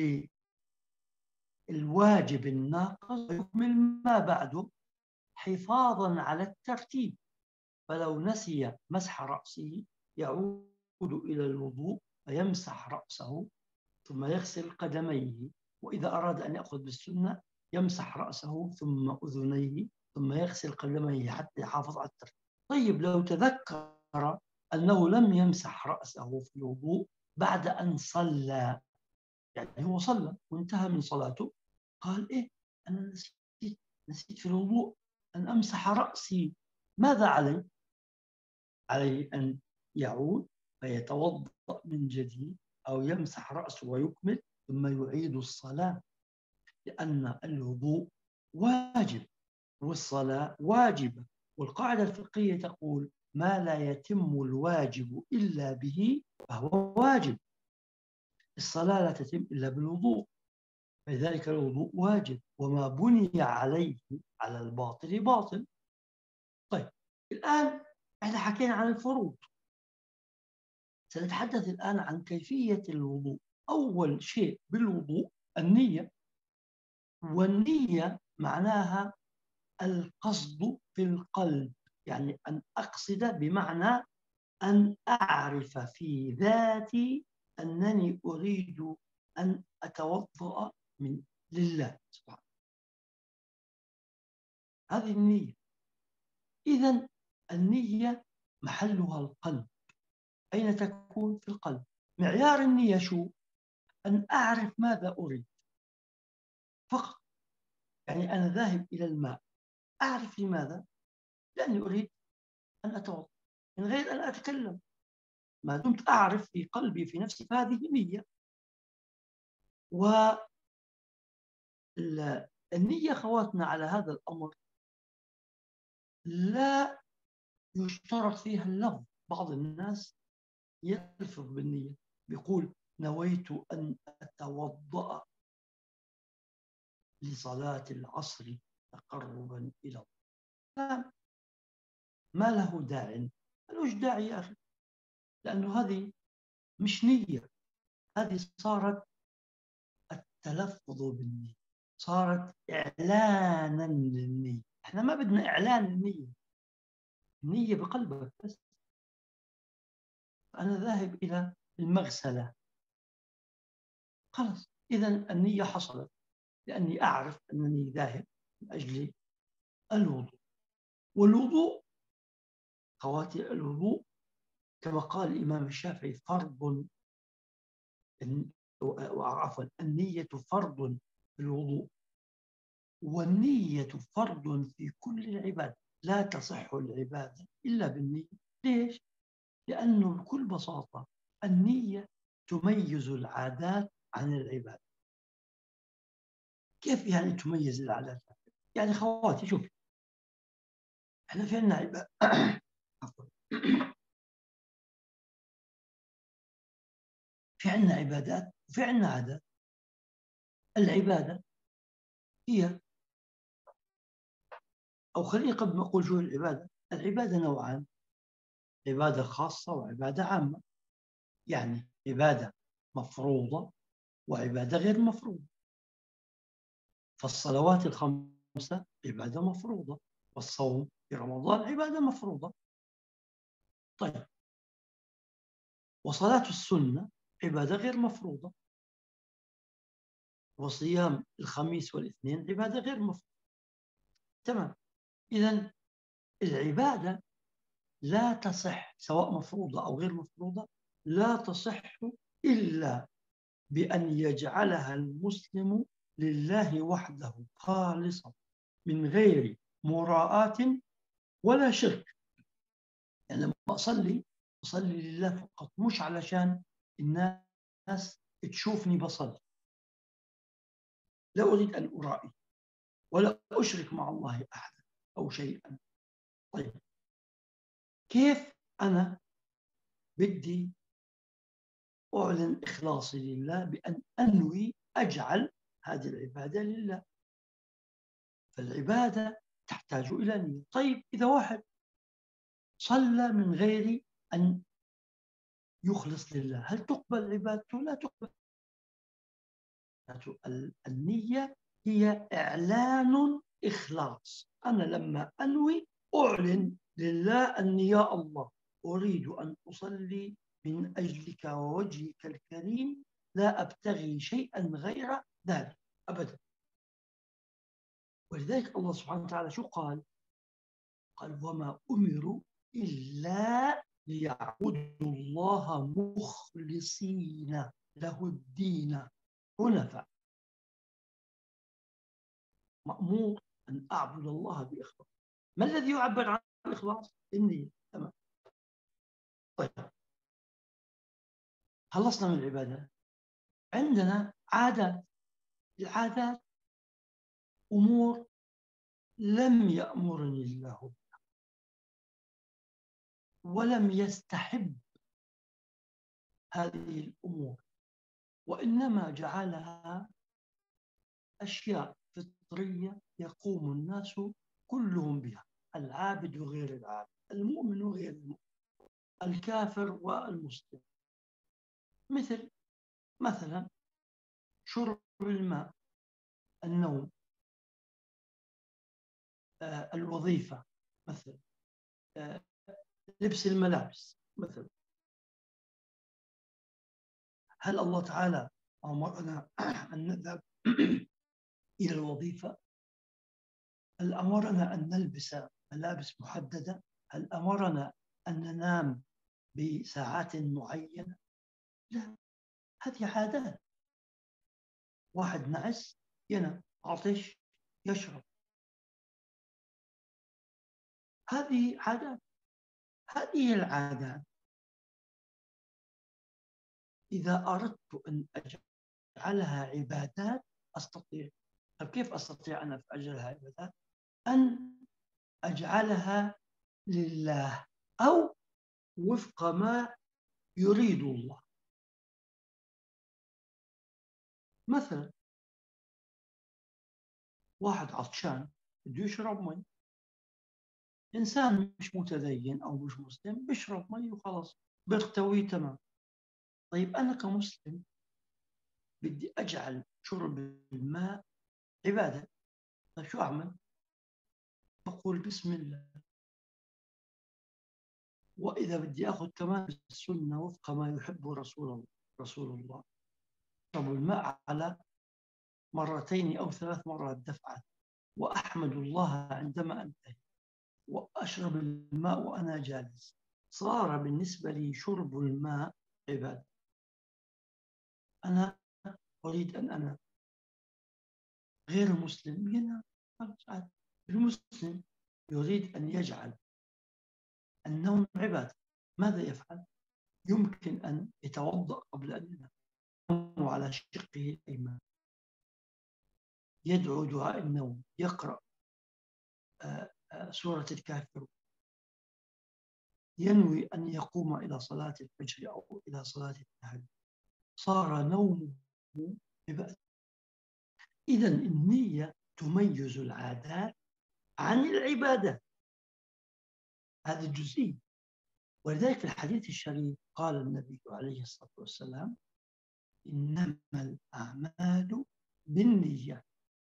بالواجب الناقص ويكمل ما بعده حفاظا على الترتيب. فلو نسي مسح رأسه يعود إلى الوضوء فيمسح رأسه ثم يغسل قدميه، وإذا أراد أن يأخذ بالسنة يمسح رأسه ثم أذنيه ثم يغسل قدميه حتى يحافظ على الترتيب. طيب لو تذكر أنه لم يمسح رأسه في الوضوء بعد أن صلى، يعني هو صلى وانتهى من صلاته، قال إيه أنا نسيت نسيت في الوضوء أن أمسح رأسي، ماذا علي؟ عليه أن يعود فيتوضأ من جديد أو يمسح رأسه ويكمل ثم يعيد الصلاة، لأن الوضوء واجب والصلاة واجبة. والقاعدة الفقهية تقول ما لا يتم الواجب إلا به فهو واجب. الصلاة لا تتم إلا بالوضوء، فلذلك الوضوء واجب، وما بني عليه على الباطل باطل. طيب الآن احنا حكينا عن الفروض، سنتحدث الآن عن كيفية الوضوء. أول شيء بالوضوء النية، والنية معناها القصد في القلب، يعني أن أقصد بمعنى أن أعرف في ذاتي أنني أريد أن أتوضأ من لله سبحانه. هذه النية. إذن النية محلها القلب. أين تكون؟ في القلب. معيار النية شو؟ أن أعرف ماذا أريد فقط. يعني أنا ذاهب إلى الماء، أعرف لماذا؟ لأني أريد أن أتوضأ من غير أن أتكلم. ما دمت أعرف في قلبي في نفسي فهذه نية. والنية خواتنا على هذا الأمر لا يشترط فيها اللفظ. بعض الناس يلفظ بالنية، بيقول نويت أن أتوضأ لصلاة العصر تقربا إلى الله. لا، ما له داعي. ملوش داعي يا أخي، لأنه هذه مش نية، هذه صارت التلفظ بالنية، صارت إعلانا للنية. إحنا ما بدنا إعلان النية، النية بقلبك بس. أنا ذاهب إلى المغسلة، خلاص إذا النية حصلت، لأني أعرف أنني ذاهب من أجل الوضوء. والوضوء خواتي، الوضوء كما قال الإمام الشافعي فرض، عفوا النية فرض في الوضوء، والنية فرض في كل العبادة. لا تصح العبادة إلا بالنية. ليش؟ لأنه بكل بساطة النية تميز العادات عن العبادة. كيف يعني تميز العادات؟ يعني خواتي شوف، احنا في عندنا عبادة في عندنا عبادات وفي عندنا عادات. العبادة هي، أو خليني قبل ما أقول شو العبادة، العبادة نوعان: عبادة خاصة وعبادة عامة. يعني عبادة مفروضة وعبادة غير مفروضة. فالصلوات الخمسة عبادة مفروضة، والصوم في رمضان عبادة مفروضة. طيب، وصلاة السنة عبادة غير مفروضة، وصيام الخميس والاثنين عبادة غير مفروضة. تمام. إذن العبادة لا تصح سواء مفروضة أو غير مفروضة لا تصح إلا بأن يجعلها المسلم لله وحده خالصة من غير مراءة ولا شرك. يعني لما أصلي أصلي لله فقط، مش علشان الناس تشوفني بصلي، لا أريد أن أرائي ولا أشرك مع الله أحدا أو شيئا. طيب كيف أنا بدي أعلن إخلاصي لله؟ بأن أنوي أجعل هذه العبادة لله. فالعبادة تحتاج إلى نية. طيب إذا واحد صلى من غير أن يخلص لله، هل تقبل عبادته؟ لا تقبل. النية هي إعلان إخلاص. أنا لما أنوي أعلن لله أني يا الله أريد أن أصلي من أجلك ووجهك الكريم، لا أبتغي شيئا غير ذلك أبدا. ولذلك الله سبحانه وتعالى شو قال؟ قال وما أمروا إلا ليعبدوا الله مخلصين له الدين حنفاء. مأمور أن أعبد الله بإخلاص. ما الذي يعبر عن الإخلاص؟ النية. تمام. طيب خلصنا من العبادات، عندنا عادات. العادات أمور لم يأمرني الله ولم يستحب هذه الأمور، وإنما جعلها أشياء فطرية يقوم الناس كلهم بها، العابد وغير العابد، المؤمن وغير المؤمن، الكافر والمسلم. مثل مثلا شرب الماء، النوم، آه، الوظيفة مثلا، آه، لبس الملابس مثلا. هل الله تعالى أمرنا أن نذهب إلى الوظيفة؟ هل أمرنا أن نلبس ملابس محددة؟ هل أمرنا أن ننام بساعات معينة؟ لا، هذه عادات. واحد نعس ينام، عطش يشرب، هذه عادات. هذه العادات إذا أردت أن أجعلها عبادات أستطيع. طيب كيف أستطيع أن أجعلها عبادات؟ أن أجعلها لله أو وفق ما يريد الله. مثلا واحد عطشان بده يشرب مي، إنسان مش متدين أو مش مسلم بيشرب مي وخلاص بيرتوي تمام. طيب أنا كمسلم بدي أجعل شرب الماء عبادة. طيب شو أعمل؟ بقول بسم الله. وإذا بدي أخذ كمان السنة وفق ما يحب رسول الله رسول الله أشرب الماء على مرتين أو ثلاث مرات دفعة، وأحمد الله عندما أنتهي، وأشرب الماء وأنا جالس. صار بالنسبة لي شرب الماء عبادة. أنا أريد أن أنام، غير مسلم ينام. المسلم يريد أن يجعل النوم عبادة، ماذا يفعل؟ يمكن أن يتوضأ قبل أن ينام على شقه الأيمن، يدعو دعاء النوم، يقرأ سورة الكافرون، ينوي أن يقوم إلى صلاة الفجر أو إلى صلاة التهجد. صار نومه عبادة. إذا النية تميز العادات عن العبادات، هذه الجزئية. ولذلك في الحديث الشريف قال النبي عليه الصلاة والسلام إنما الأعمال بالنية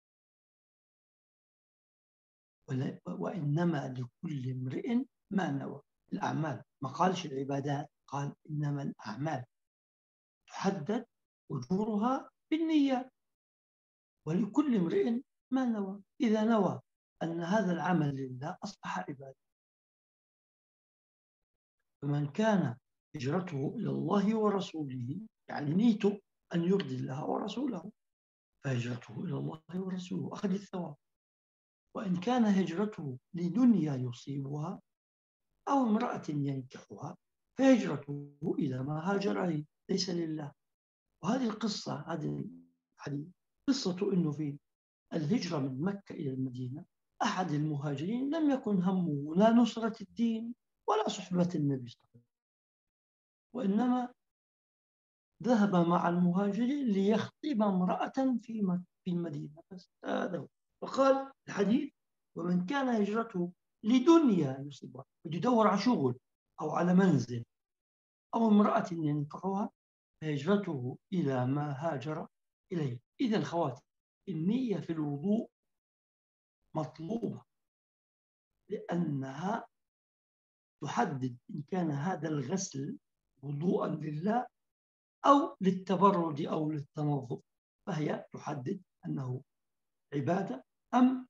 وإنما لكل امرئ ما نوى. الأعمال، ما قالش العبادات، قال إنما الأعمال تحدد أجورها بالنية ولكل امرئ ما نوى. إذا نوى أن هذا العمل لله أصبح عبادة. فمن كان هجرته إلى الله ورسوله، يعني نيته أن يرضي الله ورسوله، فهجرته إلى الله ورسوله أخذ الثواب. وإن كان هجرته لدنيا يصيبها أو امرأة ينكحها فهجرته إلى ما هاجر إليه ليس لله. وهذه القصة هذه الحديث قصة إنه في الهجرة من مكة إلى المدينة أحد المهاجرين لم يكن همه لا نصرة الدين ولا صحبة النبي صلى الله عليه وسلم، وإنما ذهب مع المهاجرين ليخطب امرأة في في المدينة بس، هذا هو. وقال الحديث: ومن كان هجرته لدنيا يصيبها، يدور على شغل أو على منزل أو امرأة ينكحها فهجرته إلى ما هاجر إليه. إذا خواتي، النية في الوضوء مطلوبة لأنها تحدد إن كان هذا الغسل وضوءا لله أو للتبرد أو للتنظف، فهي تحدد أنه عبادة أم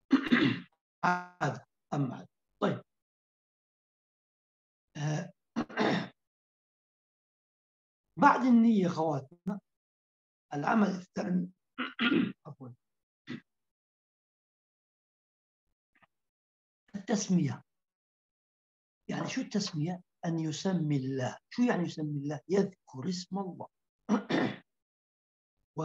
عادة أم عادة. طيب، آه بعد النية خواتنا العمل الثاني عفوا التسمية. يعني شو التسمية؟ أن يسمي الله. شو يعني يسمي الله؟ يذكر اسم الله. و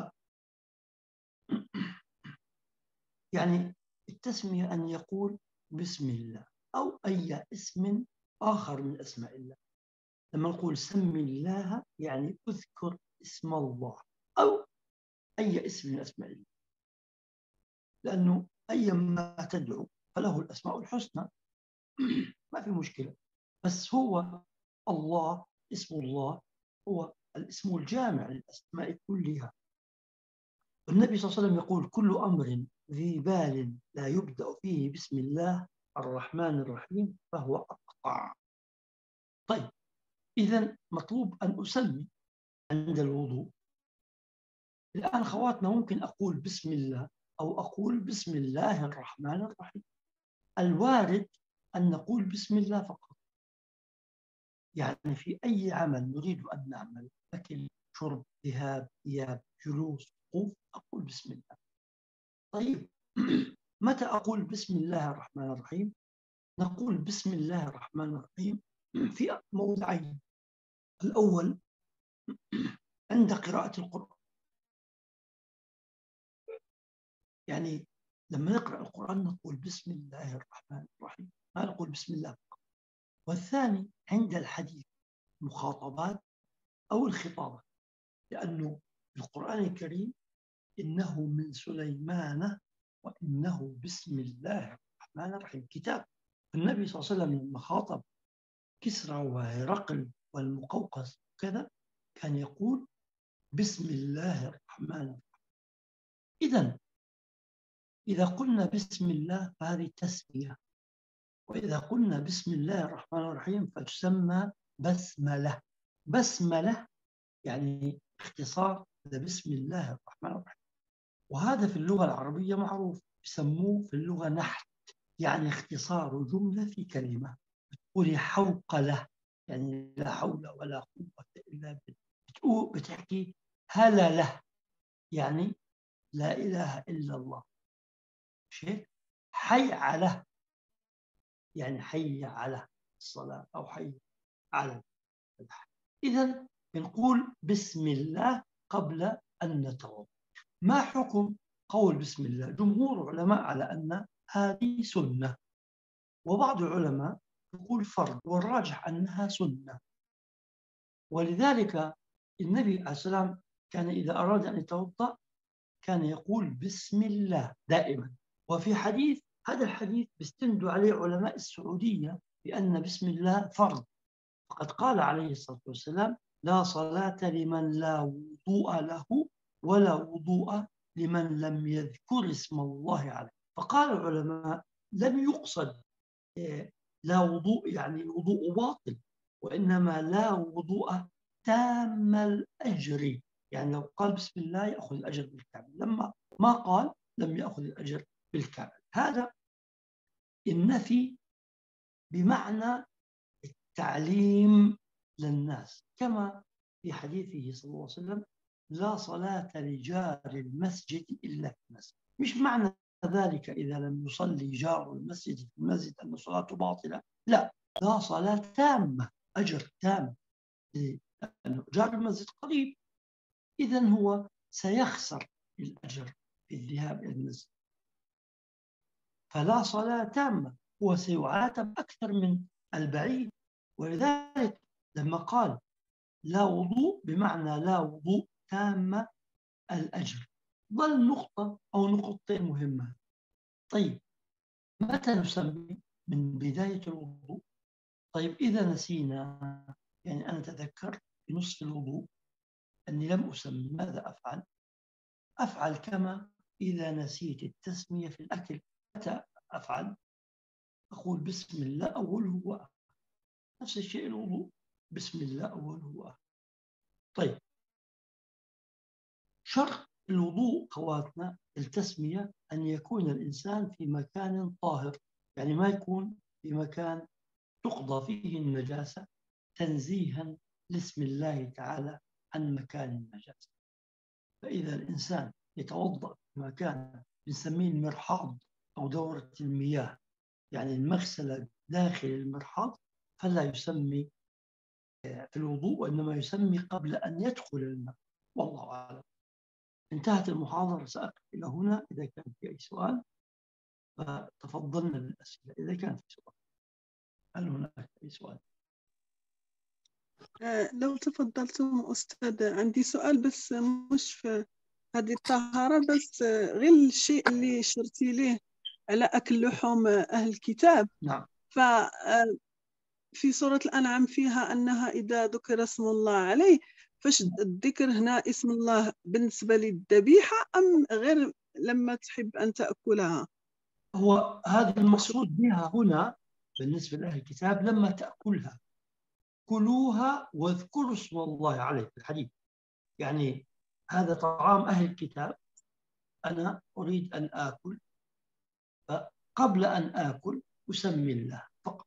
يعني التسمية أن يقول بسم الله أو أي اسم آخر من أسماء الله. لما نقول سمي الله يعني أذكر اسم الله أو أي اسم من أسماء الله، لأنه أيما تدعو فله الأسماء الحسنى ما في مشكلة. بس هو الله، اسم الله هو الاسم الجامع للأسماء كلها. والنبي صلى الله عليه وسلم يقول: كل أمر ذي بال لا يبدأ فيه بسم الله الرحمن الرحيم فهو أقطع. طيب، إذن مطلوب أن أسمي عند الوضوء. الآن خواتنا ممكن أقول بسم الله أو أقول بسم الله الرحمن الرحيم. الوارد أن نقول بسم الله فقط. يعني في أي عمل نريد أن نعمل، أكل، شرب، ذهاب، إياب، جلوس، وقوف، أقول بسم الله. طيب، متى أقول بسم الله الرحمن الرحيم؟ نقول بسم الله الرحمن الرحيم في موضعين. الأول عند قراءة القرآن، يعني لما نقرأ القرآن نقول بسم الله الرحمن الرحيم، ما نقول بسم الله فقط. والثاني عند الحديث، المخاطبات أو الخطابات، لأنه القرآن الكريم إنه من سليمان وإنه بسم الله الرحمن الرحيم كتاب. النبي صلى الله عليه وسلم لما خاطب كسرى وهرقل والمقوقس كذا كان يقول بسم الله الرحمن الرحيم. إذن إذا قلنا بسم الله فهذه تسمية، وإذا قلنا بسم الله الرحمن الرحيم فتسمى بسملة. بسملة يعني اختصار بسم الله الرحمن الرحيم. وهذا في اللغة العربية معروف، يسموه في اللغة نحت، يعني اختصار جملة في كلمة. بتقولي حوقلة يعني لا حول ولا قوة إلا بالله. بتحكي هللة يعني لا إله إلا الله. شيء حي على يعني حي على الصلاة أو حي على الفلاح. إذن بنقول بسم الله قبل أن نتوضأ. ما حكم قول بسم الله؟ جمهور العلماء على أن هذه سنة، وبعض العلماء يقول فرض، والراجح أنها سنة. ولذلك النبي عليه السلام كان إذا أراد أن يتوضأ كان يقول بسم الله دائما. وفي حديث، هذا الحديث بيستندوا عليه علماء السعودية بأن بسم الله فرض. فقد قال عليه الصلاة والسلام: لا صلاة لمن لا وضوء له ولا وضوء لمن لم يذكر اسم الله عليه. فقال العلماء لم يقصد لا وضوء يعني الوضوء باطل، وإنما لا وضوء تام الأجر، يعني لو قال بسم الله يأخذ الأجر بالكامل، لما ما قال لم يأخذ الأجر بالكامل. هذا النفي بمعنى التعليم للناس، كما في حديثه صلى الله عليه وسلم: لا صلاة لجار المسجد إلا في المسجد. مش معنى ذلك إذا لم يصلي جار المسجد في المسجد أن صلاته باطلة، لا، لا صلاة تامة، أجر تام، لأن جار المسجد قريب، إذن هو سيخسر الأجر في الذهاب إلى المسجد، فلا صلاة تامة، هو سيعاتب أكثر من البعيد. ولذلك لما قال لا وضوء بمعنى لا وضوء تامة الأجر. ظل نقطة أو نقطتين مهمة. طيب متى نسمي من بداية الوضوء؟ طيب إذا نسينا، يعني أنا تذكرت في نصف الوضوء أني لم أسمي، ماذا أفعل؟ أفعل كما إذا نسيت التسمية في الأكل. متى أفعل؟ أقول بسم الله أوله وآخره. نفس الشيء الوضوء، بسم الله أوله وآخره. طيب شرط الوضوء خواتنا التسمية أن يكون الإنسان في مكان طاهر، يعني ما يكون في مكان تقضى فيه النجاسة تنزيها لاسم الله تعالى عن مكان النجاسة. فإذا الإنسان يتوضأ في مكان بنسميه المرحاض أو دورة المياه، يعني المغسلة داخل المرحاض، فلا يسمي في الوضوء، وإنما يسمي قبل أن يدخل الماء. والله أعلم. انتهت المحاضرة، سأقف إلى هنا. إذا كان في أي سؤال فتفضلنا بالأسئلة. إذا كان في سؤال، هل هناك أي سؤال؟ آه لو تفضلتم أستاذ، عندي سؤال بس مش في هذه الطهارة، بس آه غير الشيء اللي شرتي ليه على أكل لحوم أهل الكتاب. نعم. ففي سورة الأنعام فيها أنها إذا ذكر اسم الله عليه، فاش الذكر هنا اسم الله بالنسبة للذبيحة أم غير لما تحب أن تأكلها؟ هو هذا المقصود بها هنا بالنسبة لأهل الكتاب، لما تأكلها كلوها واذكروا اسم الله عليه في الحديث. يعني هذا طعام أهل الكتاب، أنا أريد أن آكل، فقبل أن آكل أسمي الله فقط.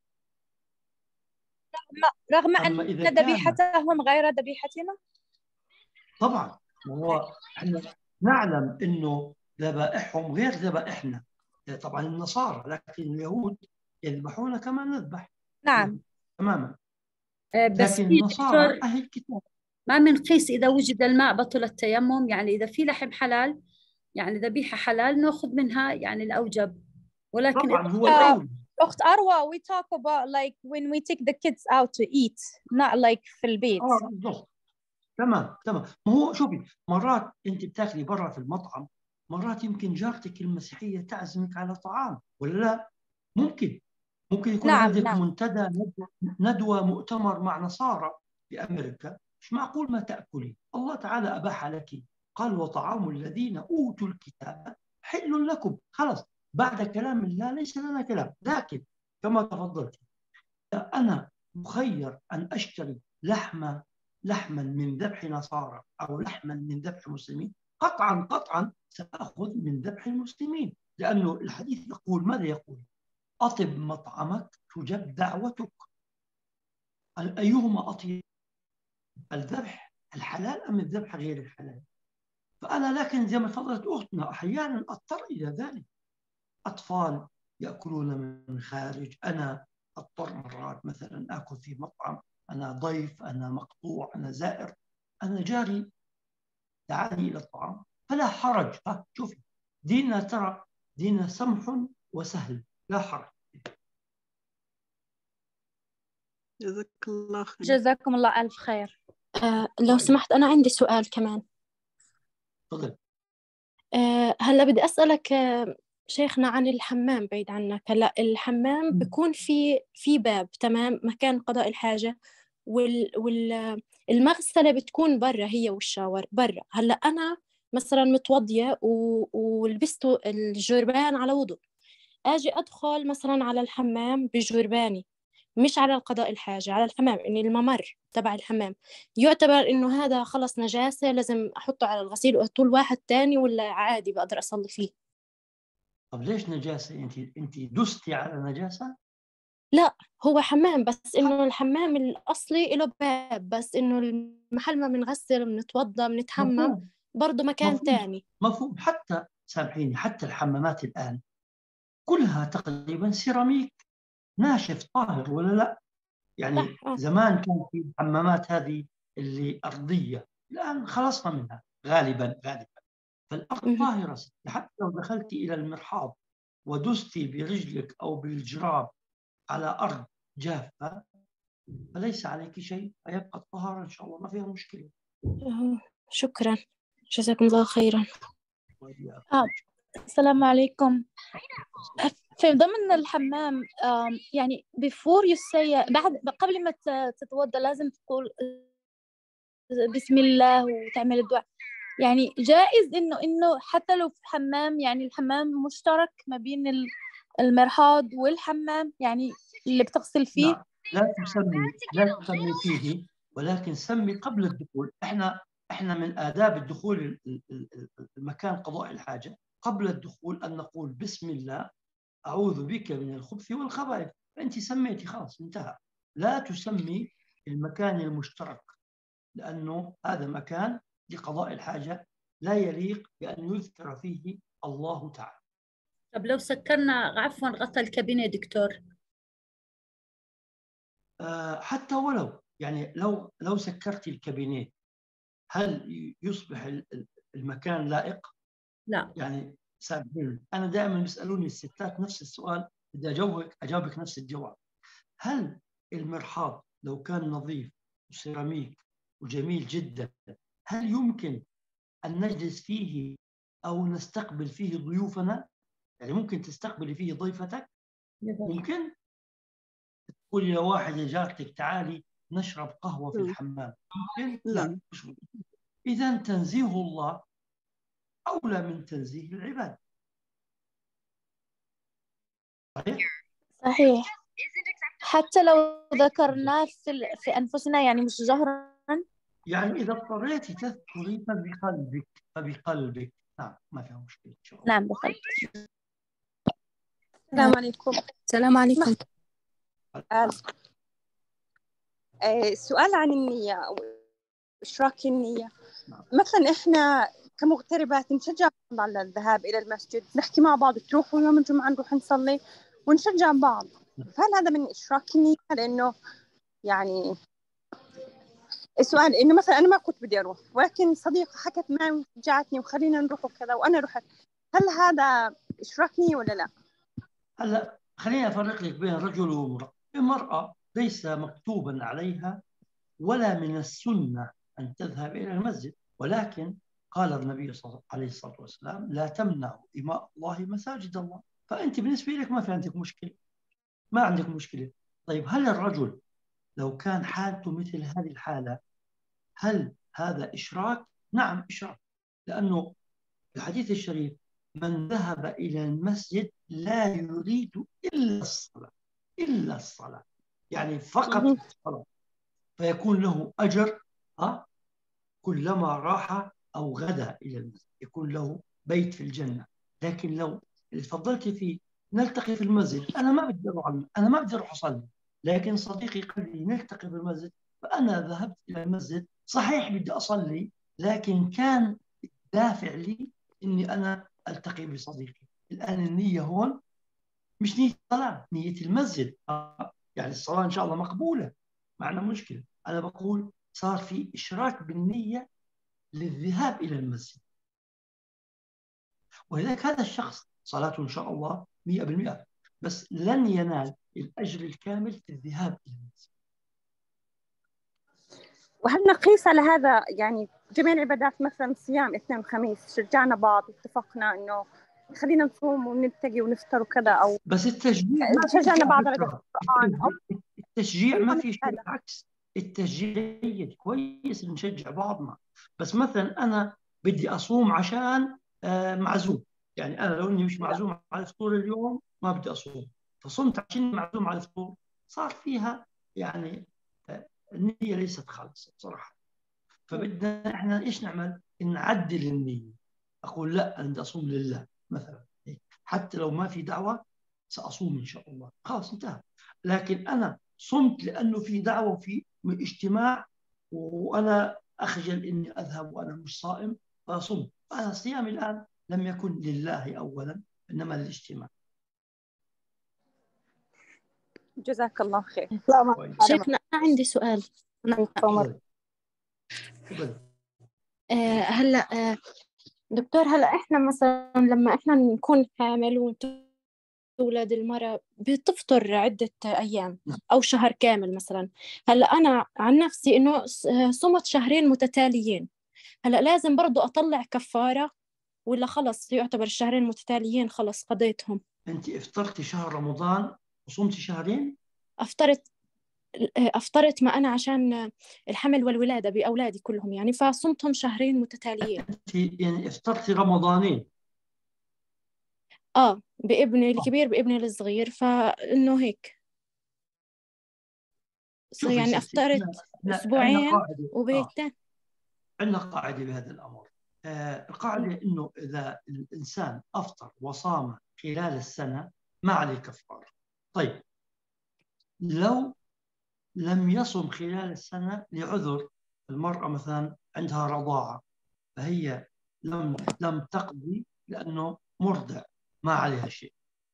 رغم أن ذبيحتهم غير ذبيحتنا. طبعا هو احنا نعلم انه ذبائحهم غير ذبائحنا، طبعا النصارى، لكن اليهود يذبحون كما نذبح. نعم تماما. بس لكن النصارى أهل الكتاب ما بنقيس إذا وجد الماء بطل التيمم، يعني إذا في لحم حلال، يعني ذبيحة حلال نأخذ منها يعني الأوجب، ولكن طبعا هو الأول. أخت أروى we talk about like when we take the kids out to eat, not like في البيت. اه بالضبط. تمام تمام. ما هو شوفي، مرات أنت بتاكلي برا في المطعم، مرات يمكن جارتك المسيحية تعزمك على طعام، ولا لا؟ ممكن ممكن يكون نعم عندك نعم. منتدى، ندوة، مؤتمر مع نصارى في أمريكا، مش معقول ما تأكلي. الله تعالى أباح لك، قال وطعام الذين أوتوا الكتاب حل لكم. خلاص، بعد كلام الله ليس لنا كلام. لكن كما تفضلت، أنا مخير أن أشتري لحمة لحما من ذبح نصارى أو لحما من ذبح مسلمين، قطعا قطعا سأخذ من ذبح المسلمين، لأنه الحديث يقول، ماذا يقول؟ أطب مطعمك تجب دعوتك. أيهما أطيب، الذبح الحلال أم الذبح غير الحلال؟ فأنا لكن زي ما تفضلت أختنا أحيانا أضطر إلى ذلك. أطفال يأكلون من خارج، أنا أضطر مرات مثلا أكل في مطعم، أنا ضيف، أنا مقطوع، أنا زائر، أنا جاري دعاني إلى الطعام، فلا حرج. ها شوفي، ديننا ترى ديننا سمح وسهل، لا حرج. جزاك الله خير. جزاكم الله ألف خير. آه لو سمحت أنا عندي سؤال كمان. تفضل. آه هلا بدي أسألك آه شيخنا عن الحمام. بعيد عنك، هلا الحمام بيكون في في باب، تمام، مكان قضاء الحاجة، وال والمغسلة بتكون برا، هي والشاور برا. هلا أنا مثلا متوضية ولبست الجربان على وضوء، أجي أدخل مثلا على الحمام بجرباني، مش على القضاء الحاجة، على الحمام، إن الممر تبع الحمام يعتبر إنه هذا خلص نجاسة لازم أحطه على الغسيل وأطول واحد تاني، ولا عادي بقدر أصلي فيه؟ طب ليش نجاسة؟ أنت أنت دستي على نجاسة؟ لا هو حمام، بس إنه الحمام الأصلي له باب، بس إنه المحل ما بنغسل بنتوضى بنتحمم مفهوم برضه مكان مفهوم تاني. مفهوم. حتى سامحيني، حتى الحمامات الآن كلها تقريبا سيراميك ناشف طاهر، ولا لا؟ يعني صح. آه. زمان كان في الحمامات هذه اللي أرضية، الآن خلصنا منها غالبا غالبا. فالأرض مهم. طاهرة ستي. حتى لو دخلت إلى المرحاض ودستي برجلك أو بالجراب على أرض جافة فليس عليك شيء، فيبقى الطهارة إن شاء الله، ما فيها مشكلة. آه، شكرا، جزاكم الله خيرا. آه. السلام عليكم. في ضمن الحمام آم، يعني before you say بعد قبل ما ت- تتوضأ لازم تقول بسم الله وتعمل الدعاء. يعني جائز إنه إنه حتى لو في حمام، يعني الحمام مشترك ما بين ال- المرحاض والحمام، يعني اللي بتغسل فيه. نعم، لا تسمي لا تسمي فيه، ولكن سمي قبل الدخول. احنا احنا من آداب الدخول ال- ال- ال- المكان قضاء الحاجة قبل الدخول أن نقول بسم الله أعوذ بك من الخبث والخبائث. فأنت سميتي خلاص انتهى. لا تسمي المكان المشترك، لأنه هذا مكان لقضاء الحاجة لا يليق بأن يذكر فيه الله تعالى. طب لو سكرنا عفوا غطى الكابينة دكتور؟ آه، حتى ولو يعني لو لو سكرت الكابينيه هل يصبح ال- ال- المكان لائق؟ لا. يعني سامحوني، انا دائما بيسالوني الستات نفس السؤال، بدي اجاوبك اجاوبك نفس الجواب. هل المرحاض لو كان نظيف وسيراميك وجميل جدا هل يمكن ان نجلس فيه او نستقبل فيه ضيوفنا؟ يعني ممكن تستقبلي فيه ضيفتك؟ ممكن تقول يا واحد يا جارتك تعالي نشرب قهوة في لا. الحمام؟ ممكن؟ لا. لا. إذا تنزيه الله أولى من تنزيه العباد. صحيح؟ صحيح. حتى لو ذكرناه في ال- في أنفسنا، يعني مش جهرا. يعني إذا اضطريت تذكري فبقلبك فبقلبك نعم، ما فيها مشكلة إن شاء الله. نعم بخير. السلام عليكم. السلام عليكم. آه، آه، سؤال عن النية أو إشراك النية. نعم. مثلا إحنا كمغتربات نشجع بعض على الذهاب إلى المسجد، نحكي مع بعض تروحوا يوم الجمعة نروح نصلي ونشجع بعض، فهل هذا من إشراك النية؟ لأنه يعني السؤال إنه مثلا أنا ما كنت بدي أروح ولكن صديقة حكت معي وشجعتني وخلينا نروح وكذا وأنا رحت، هل هذا إشراك نية ولا لا؟ هلا خليني أفرق لك بين رجل وامرأة. المرأة ليس مكتوبا عليها ولا من السنة أن تذهب إلى المسجد، ولكن قال النبي صلى الله عليه الصلاة والسلام لا تمنعوا إماء الله مساجد الله. فأنت بالنسبة لك ما في عندك مشكلة، ما عندك مشكلة. طيب هل الرجل لو كان حالته مثل هذه الحالة هل هذا إشراك؟ نعم إشراك، لأنه الحديث الشريف من ذهب إلى المسجد لا يريد إلا الصلاة إلا الصلاة، يعني فقط الصلاة، فيكون له أجر ها كلما راح أو غدا إلى المسجد، يكون له بيت في الجنة. لكن لو اللي تفضلت فيه نلتقي في المسجد، أنا ما بدي أروح أنا ما بدي أروح أصلي، لكن صديقي قال لي نلتقي في المسجد فأنا ذهبت إلى المسجد. صحيح بدي أصلي لكن كان دافع لي إني أنا ألتقي بصديقي. الآن النية هون مش نية الصلاة، نية المسجد. يعني الصلاة إن شاء الله مقبولة، معنا مشكلة. أنا بقول صار في إشراك بالنية للذهاب إلى المسجد، ولذلك هذا الشخص صلاته إن شاء الله مئة بالمئة، بس لن ينال الأجر الكامل في الذهاب إلى المسجد. وهل نقيس على هذا يعني جميع العبادات، مثلا صيام اثنين وخميس شجعنا بعض اتفقنا إنه خلينا نصوم ونتقي ونفطر وكذا، أو بس التشجيع ما في شجعنا شيء بعض على على فكرة. القرآن أو التشجيع ما في شيء، هذا. بالعكس التشجيع جيد كويس نشجع بعضنا. بس مثلا أنا بدي أصوم عشان آه، معزوم، يعني أنا لو إني مش معزوم على الفطور اليوم ما بدي أصوم، فصمت عشان معزوم على الفطور، صار فيها يعني آه، النية ليست خالصة بصراحة. فبدنا إحنا إيش نعمل؟ نعدل النية. أقول لا أنا بدي أصوم لله مثلا، حتى لو ما في دعوة سأصوم إن شاء الله، خلاص انتهى. لكن أنا صمت لأنه في دعوة في اجتماع وأنا أخجل إني أذهب وأنا مش صائم فصمت. أنا صيامي الآن لم يكن لله أولا إنما للاجتماع. جزاك الله خير. شيخنا أنا عندي سؤال. تفضل. آه هلا آه دكتور، هلا إحنا مثلا لما إحنا نكون حامل وتولد المرأة بتفطر عدة أيام أو شهر كامل مثلا. هلا أنا عن نفسي إنه صمت شهرين متتاليين، هلا لازم برضو أطلع كفارة ولا خلص يعتبر الشهرين المتتاليين خلص قضيتهم؟ أنت افطرتي شهر رمضان وصمتي شهرين؟ أفطرت أفطرت ما أنا عشان الحمل والولادة بأولادي كلهم يعني، فصمتهم شهرين متتاليين. أنت يعني افطرتي رمضانين؟ آه بابني الكبير بابني الصغير، فإنه هيك يعني أفطرت أسبوعين وبيتين. عندنا قاعدة بهذا الأمر. آه القاعدة إنه إذا الإنسان أفطر وصام خلال السنة ما عليه كفارة. طيب لو لم يصم خلال السنة لعذر، المرأة مثلا عندها رضاعة فهي لم لم تقضي لأنه مرضع ما عليها شيء.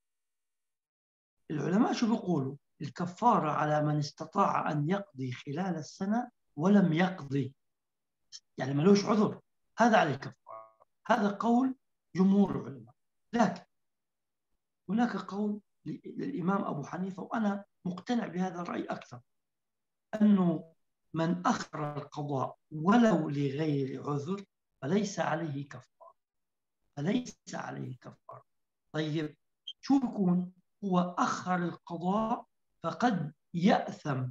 العلماء شو بيقولوا؟ الكفارة على من استطاع أن يقضي خلال السنة ولم يقضي، يعني ملوش عذر، هذا عليه الكفارة. هذا قول جمهور العلماء. لكن هناك قول للإمام أبو حنيفة وأنا مقتنع بهذا الرأي أكثر، أنه من أخر القضاء ولو لغير عذر فليس عليه كفارة، فليس عليه كفارة. طيب شو بكون؟ هو أخر القضاء فقد يأثم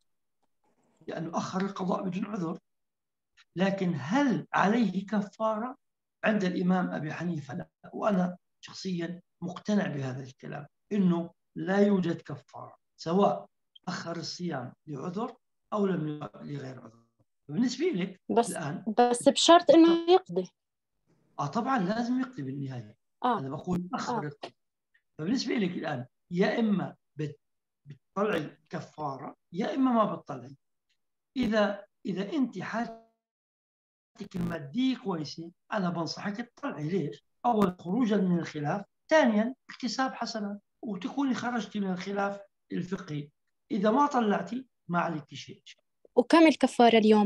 لأنه أخر القضاء بدون عذر، لكن هل عليه كفارة؟ عند الإمام أبي حنيفة لا، وأنا شخصيا مقتنع بهذا الكلام إنه لا يوجد كفارة سواء أخر الصيام لعذر أو لم لغير عذر. بالنسبة لك بس الآن بس بشرط إنه يقضي. آه طبعا لازم يقضي بالنهاية. آه. أنا بقول أخر آه. القضاء. فبالنسبة لك الآن يا إما بتطلعي كفارة يا إما ما بتطلعي. إذا إذا أنت حالتك المادية كويسة أنا بنصحك تطلعي. ليش؟ أولا خروجا من الخلاف، ثانيا اكتساب حسنات وتكوني خرجتي من الخلاف الفقهي. إذا ما طلعتي ما عليك شيء. وكم الكفارة اليوم؟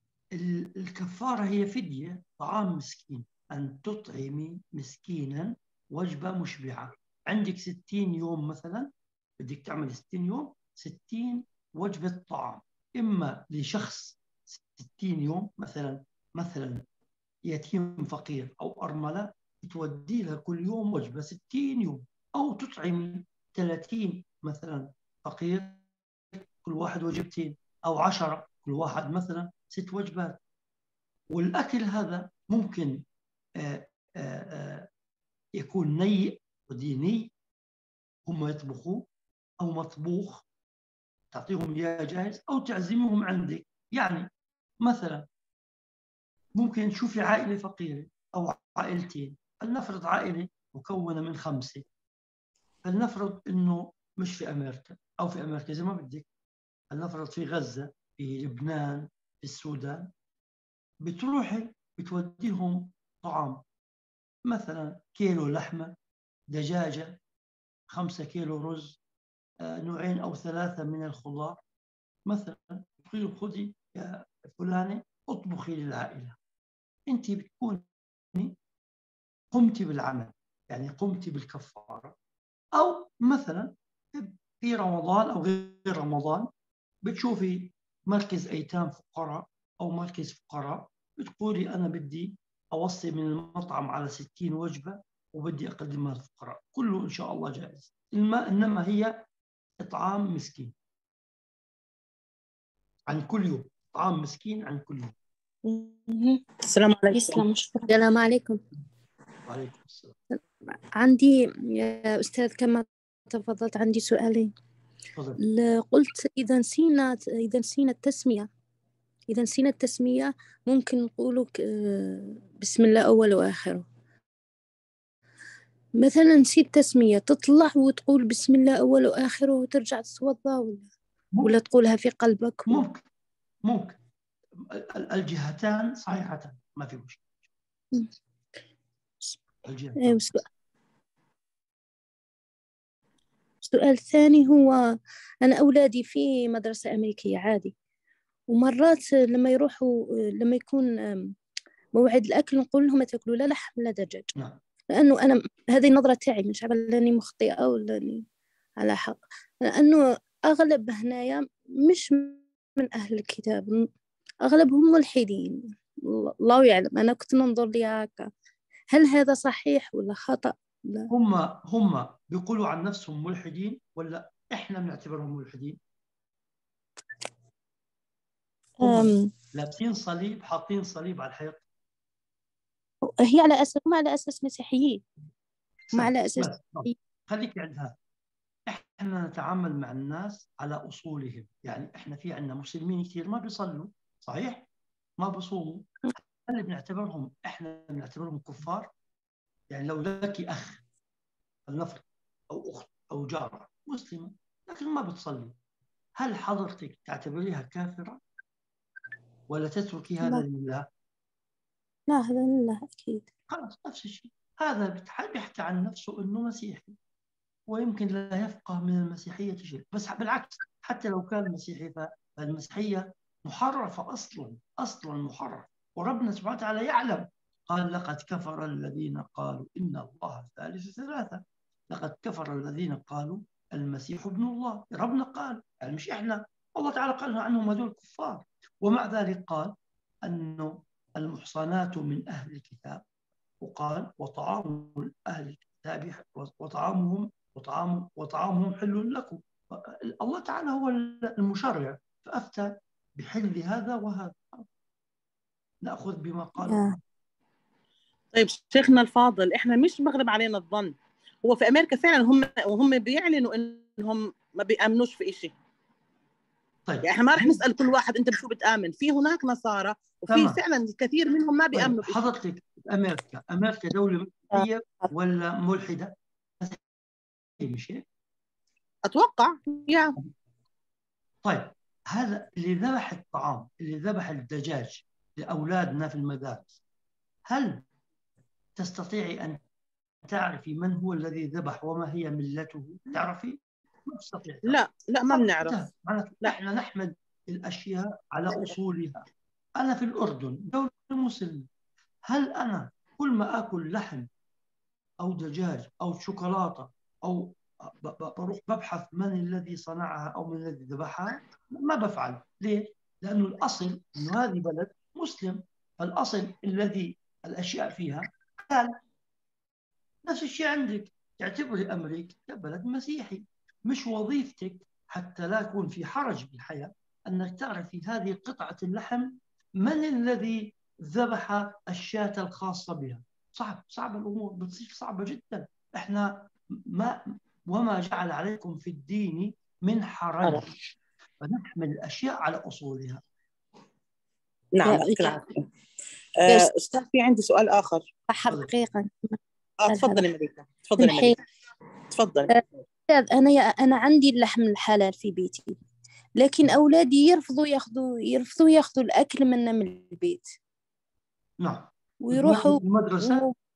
الكفارة هي فدية طعام مسكين، أن تطعمي مسكينا وجبة مشبعة. عندك ستين يوم مثلا، بدك تعمل ستين يوم، ستين وجبة طعام، إما لشخص ستين يوم مثلا مثلا يتيم فقير أو أرملة تودي لها كل يوم وجبة ستين يوم، أو تطعمي ثلاثين مثلا فقير كل واحد وجبتين، أو عشرة كل واحد مثلا ست وجبات. والأكل هذا ممكن آآ آآ يكون نيء وديني هم يطبخوه، أو مطبوخ تعطيهم إياه جاهز، أو تعزمهم عندك. يعني مثلا ممكن تشوفي عائلة فقيرة أو عائلتين، فلنفرض عائلة مكونة من خمسة، فلنفرض إنه مش في أمريكا أو في أمريكا زي ما بدك، فلنفرض في غزة، في لبنان، في السودان، بتروحي بتوديهم طعام مثلا كيلو لحمة، دجاجة، خمسة كيلو رز، آه، نوعين أو ثلاثة من الخضار مثلا. تقول خذي يا فلانة اطبخي للعائلة. أنت بتكوني قمتي بالعمل، يعني قمتي بالكفارة. أو مثلا في رمضان أو غير رمضان بتشوفي مركز أيتام فقراء أو مركز فقراء، بتقولي أنا بدي أوصي من المطعم على ستين وجبة وبدي أقدمها للفقراء، كله إن شاء الله جائز. إنما هي إطعام مسكين عن كل يوم، إطعام مسكين عن كل يوم. السلام عليكم. السلام عليكم. وعليكم السلام. عندي يا أستاذ كما تفضلت عندي سؤالين. فضل. قلت إذا نسينا إذا نسينا التسمية إذا نسينا التسمية ممكن نقول بسم الله أول وآخره. مثلا نسيت تسمية، تطلع وتقول بسم الله أول وآخره وترجع تتوضأ، ولا ولا تقولها في قلبك؟ ممكن ممكن الجهتان صحيحتان، ما في مشكلة. الجهتان. السؤال الثاني هو أنا أولادي في مدرسة أمريكية عادي، ومرات لما يروحوا لما يكون موعد الأكل نقول لهم تاكلوا لا لحم لا دجاج. نعم. لأنه أنا هذه النظرة تاعي، مش عارفة لاني مخطئة ولا أني على حق، لأنه أغلب هنايا مش من أهل الكتاب، أغلبهم ملحدين، الله يعلم. أنا كنت ننظر لي هكا، هل هذا صحيح ولا خطأ؟ لا. هم هم بيقولوا عن نفسهم ملحدين ولا إحنا بنعتبرهم ملحدين؟ هم لابسين صليب، حاطين صليب على الحيط. هي على أساس ما على أساس مسيحيين، ما على أساس مسيحيين. خليك عند هذا. إحنا نتعامل مع الناس على أصولهم، يعني إحنا في عندنا مسلمين كثير ما بيصلوا، صحيح؟ ما بيصوموا. هل بنعتبرهم إحنا بنعتبرهم كفار؟ يعني لو لك أخ النفر أو أخت أو جارة مسلمة لكن ما بتصلي، هل حضرتك تعتبريها كافرة ولا تتركي هذا لله؟ لا، هذا لله أكيد. خلاص نفس الشيء. هذا بيحكي عن نفسه إنه مسيحي ويمكن لا يفقه من المسيحية شيء، بس بالعكس حتى لو كان مسيحي فالمسيحية محرفة أصلا، أصلا محرفة، وربنا سبحانه وتعالى يعلم. قال لقد كفر الذين قالوا إن الله ثالث ثلاثة، لقد كفر الذين قالوا المسيح ابن الله. ربنا قال، يعني مش إحنا، الله تعالى قال عنهم هذول كفار، ومع ذلك قال أنه المحصنات من أهل الكتاب، وقال وطعام أهل الكتاب وطعامهم وطعام وطعامهم حل لكم. الله تعالى هو المشرع فأفتى بحل هذا وهذا، نأخذ بما قال. طيب شيخنا الفاضل، احنا مش مغلب علينا الظن، هو في امريكا فعلا هم وهم بيعلنوا انهم ما بيامنوش في شيء. طيب يعني احنا ما رح نسال كل واحد انت بشو بتامن، في هناك نصارى وفي تمام. فعلا الكثير منهم ما بيامنوا. طيب حضرتك امريكا امريكا دوله مسيحيه ولا ملحده؟ مش هيك؟ اتوقع يا طيب هذا اللي ذبح الطعام، اللي ذبح الدجاج لاولادنا في المدارس، هل تستطيعي ان تعرفي من هو الذي ذبح وما هي ملته؟ تعرفي؟ ما تستطيع. لا لا ما بنعرف. لا احنا نحمل الاشياء على اصولها. انا في الاردن دوله مسلمه، هل انا كل ما اكل لحم او دجاج او شوكولاته او بروح ببحث من الذي صنعها او من الذي ذبحها؟ ما بفعل. ليه؟ لانه الاصل انه هذه بلد مسلم، فالاصل الذي الاشياء فيها حلال. نفس الشيء عندك، تعتبري امريكا بلد مسيحي، مش وظيفتك حتى لا يكون في حرج بالحياه انك تعرفي هذه قطعه اللحم من الذي ذبح الشاة الخاصه بها. صعب صعب الامور بتصير صعبه جدا. احنا ما وما جعل عليكم في الدين من حرج، فنحمل الاشياء على اصولها. نعم يعطيك العافيه. استاذ في عندي سؤال اخر. حقيقه اه تفضلي مليكه. تفضلي مليكه. تفضلي. استاذ انا انا عندي اللحم الحلال في بيتي، لكن اولادي يرفضوا ياخذوا يرفضوا ياخذوا الاكل منا من البيت. نعم. ويروحوا المدرسه و...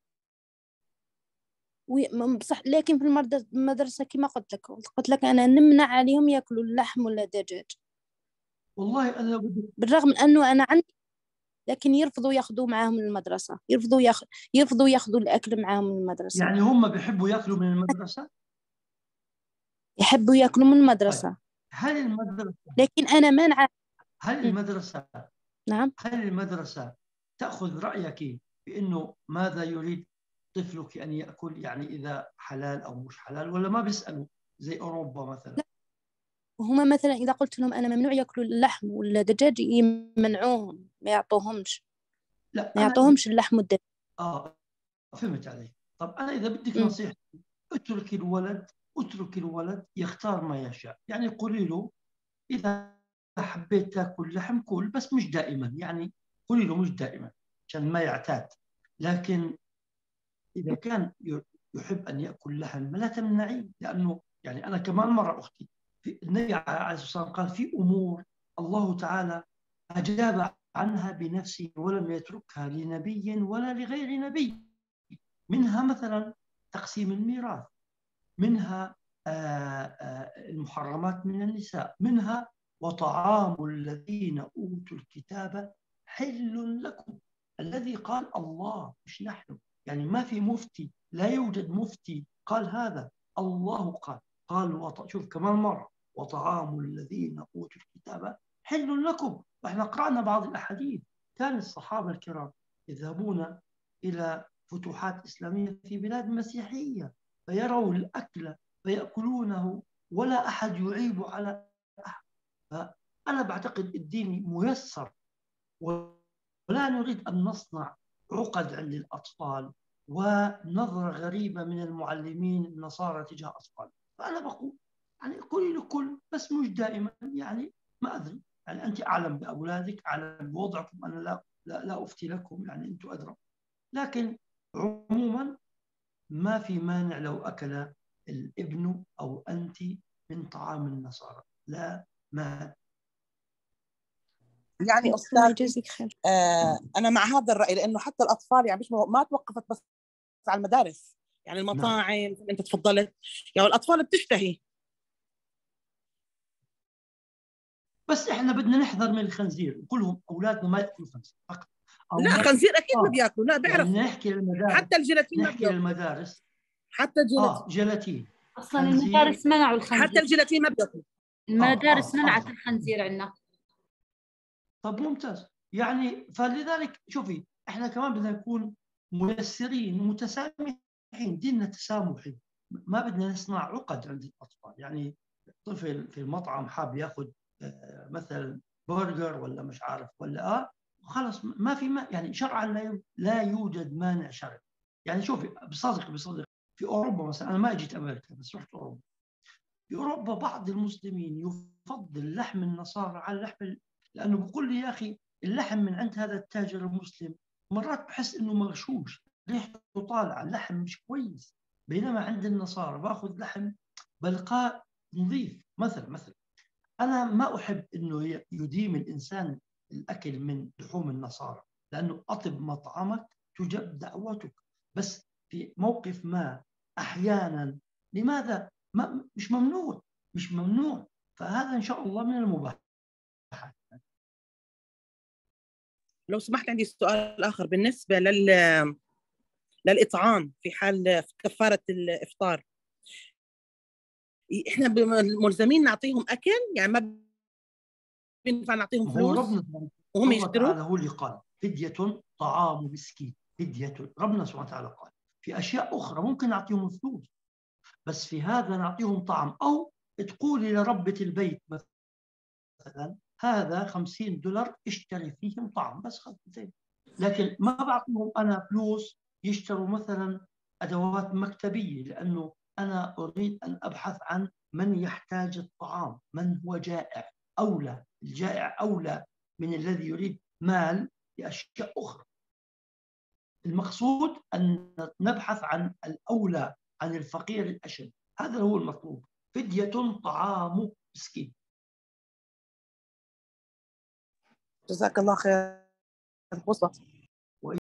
و... بصح لكن في المدرسه كما قلت لك قلت لك انا نمنع عليهم ياكلوا اللحم ولا دجاج. والله انا بدي... بالرغم من انه انا عندي، لكن يرفضوا ياخذوا معاهم المدرسه، يرفضوا ياخ... يرفضوا ياخذوا الاكل معاهم من المدرسه. يعني هم بيحبوا ياكلوا من المدرسه؟ يحبوا ياكلوا من المدرسه. طيب. هل المدرسه لكن انا مانعه. هل المدرسه نعم هل المدرسه تاخذ رايك بانه ماذا يريد طفلك ان ياكل، يعني اذا حلال او مش حلال، ولا ما بيسالوا زي اوروبا مثلا؟ لا. وهم مثلا اذا قلت لهم انا ممنوع ياكلوا اللحم ولا دجاج يمنعوهم، ما يعطوهمش. لا ما يعطوهمش اللحم والدجاج. اه فهمت عليك. طب انا اذا بدك نصيحتي، اترك الولد اترك الولد يختار ما يشاء. يعني قولي له اذا حبيت تاكل لحم كل، بس مش دائما، يعني قولي له مش دائما عشان ما يعتاد. لكن اذا كان يحب أن يأكل لحم لا تمنعيه، لأنه يعني أنا كمان مرة أختي في النبي عليه الصلاة والسلام قال في أمور الله تعالى أجاب عنها بنفسه ولم يتركها لنبي ولا لغير نبي، منها مثلا تقسيم الميراث، منها المحرمات من النساء، منها وطعام الذين أوتوا الكتاب حل لكم، الذي قال الله مش نحن، يعني ما في مفتي، لا يوجد مفتي قال هذا، الله قال قال وط... شوف كمان مرة وطعام الذين أوتوا الكتاب حل لكم. وإحنا قرأنا بعض الأحاديث كان الصحابة الكرام يذهبون إلى فتوحات إسلامية في بلاد مسيحية فيروا الأكل فيأكلونه ولا أحد يعيب على أحد. فأنا بعتقد الدين ميسر ولا نريد أن نصنع عقد عند الأطفال ونظرة غريبة من المعلمين النصارى تجاه أطفال. فأنا بقول يعني قولي لكل بس مش دائما، يعني ما أدري، يعني أنت أعلم بأولادك، أعلم بوضعكم، أنا لا لا, لا أفتي لكم، يعني أنتم أدرى، لكن عموما ما في مانع لو أكل الابن أو أنت من طعام النصارى، لا ما. يعني أستاذ آه أنا مع هذا الرأي، لأنه حتى الأطفال يعني مش ما توقفت بس على المدارس، يعني المطاعم نعم. أنت تفضلت يعني الأطفال بتشتهي، بس إحنا بدنا نحذر من الخنزير، كلهم أولادنا ما يأكلوا خنزير فقط. لا خنزير أكيد ما بياكلوا، لا بيعرف يعني نحكي للمدارس، حتى الجيلاتين ما نحكي للمدارس حتى الجيلاتين آه جيلاتين أصلا المدارس منعوا الخنزير، حتى الجيلاتين ما بياكلوا، المدارس آه آه منعت آه. الخنزير عندنا. طب ممتاز، يعني فلذلك شوفي احنا كمان بدنا نكون ميسرين متسامحين، ديننا تسامحي، ما بدنا نصنع عقد عند الأطفال. يعني طفل في المطعم حاب ياخذ آه مثلا برجر ولا مش عارف ولا اه خلص ما في ما يعني شرعا لا لا يوجد مانع شرعي. يعني شوفي بصدق بصدق في أوروبا مثلا، أنا ما أجيت أمريكا بس رحت أوروبا، في أوروبا بعض المسلمين يفضل لحم النصارى على لحم، لأنه بقول لي يا أخي اللحم من عند هذا التاجر المسلم مرات بحس إنه مغشوش، ريحته طالعة، اللحم مش كويس، بينما عند النصارى باخذ لحم بلقاه نظيف. مثلا مثلا أنا ما أحب إنه يديم الإنسان الأكل من لحوم النصارى، لأنه أطب مطعمك تجب دعوتك، بس في موقف ما أحيانا لماذا ما مش ممنوع مش ممنوع فهذا إن شاء الله من المباح. لو سمحت عندي سؤال آخر بالنسبة لل للإطعام في حال كفارة الإفطار، إحنا ملزمين نعطيهم أكل يعني ما بينفع نعطيهم فلوس وهم يشتروا؟ تعالى هو اللي قال فدية طعام مسكين، فدية ربنا سبحانه وتعالى قال. في أشياء أخرى ممكن نعطيهم فلوس، بس في هذا نعطيهم طعام، أو تقولي لربة البيت مثلا هذا خمسين دولار اشتري فيهم طعام بس خلصين، لكن ما بعطيهم أنا فلوس يشتروا مثلا أدوات مكتبية، لأنه أنا أريد أن أبحث عن من يحتاج الطعام، من هو جائع، أولى الجائع أولى من الذي يريد مال لأشياء أخرى. المقصود أن نبحث عن الأولى، عن الفقير الأشد، هذا هو المطلوب، فدية طعام مسكين. جزاك الله خير. وصلت.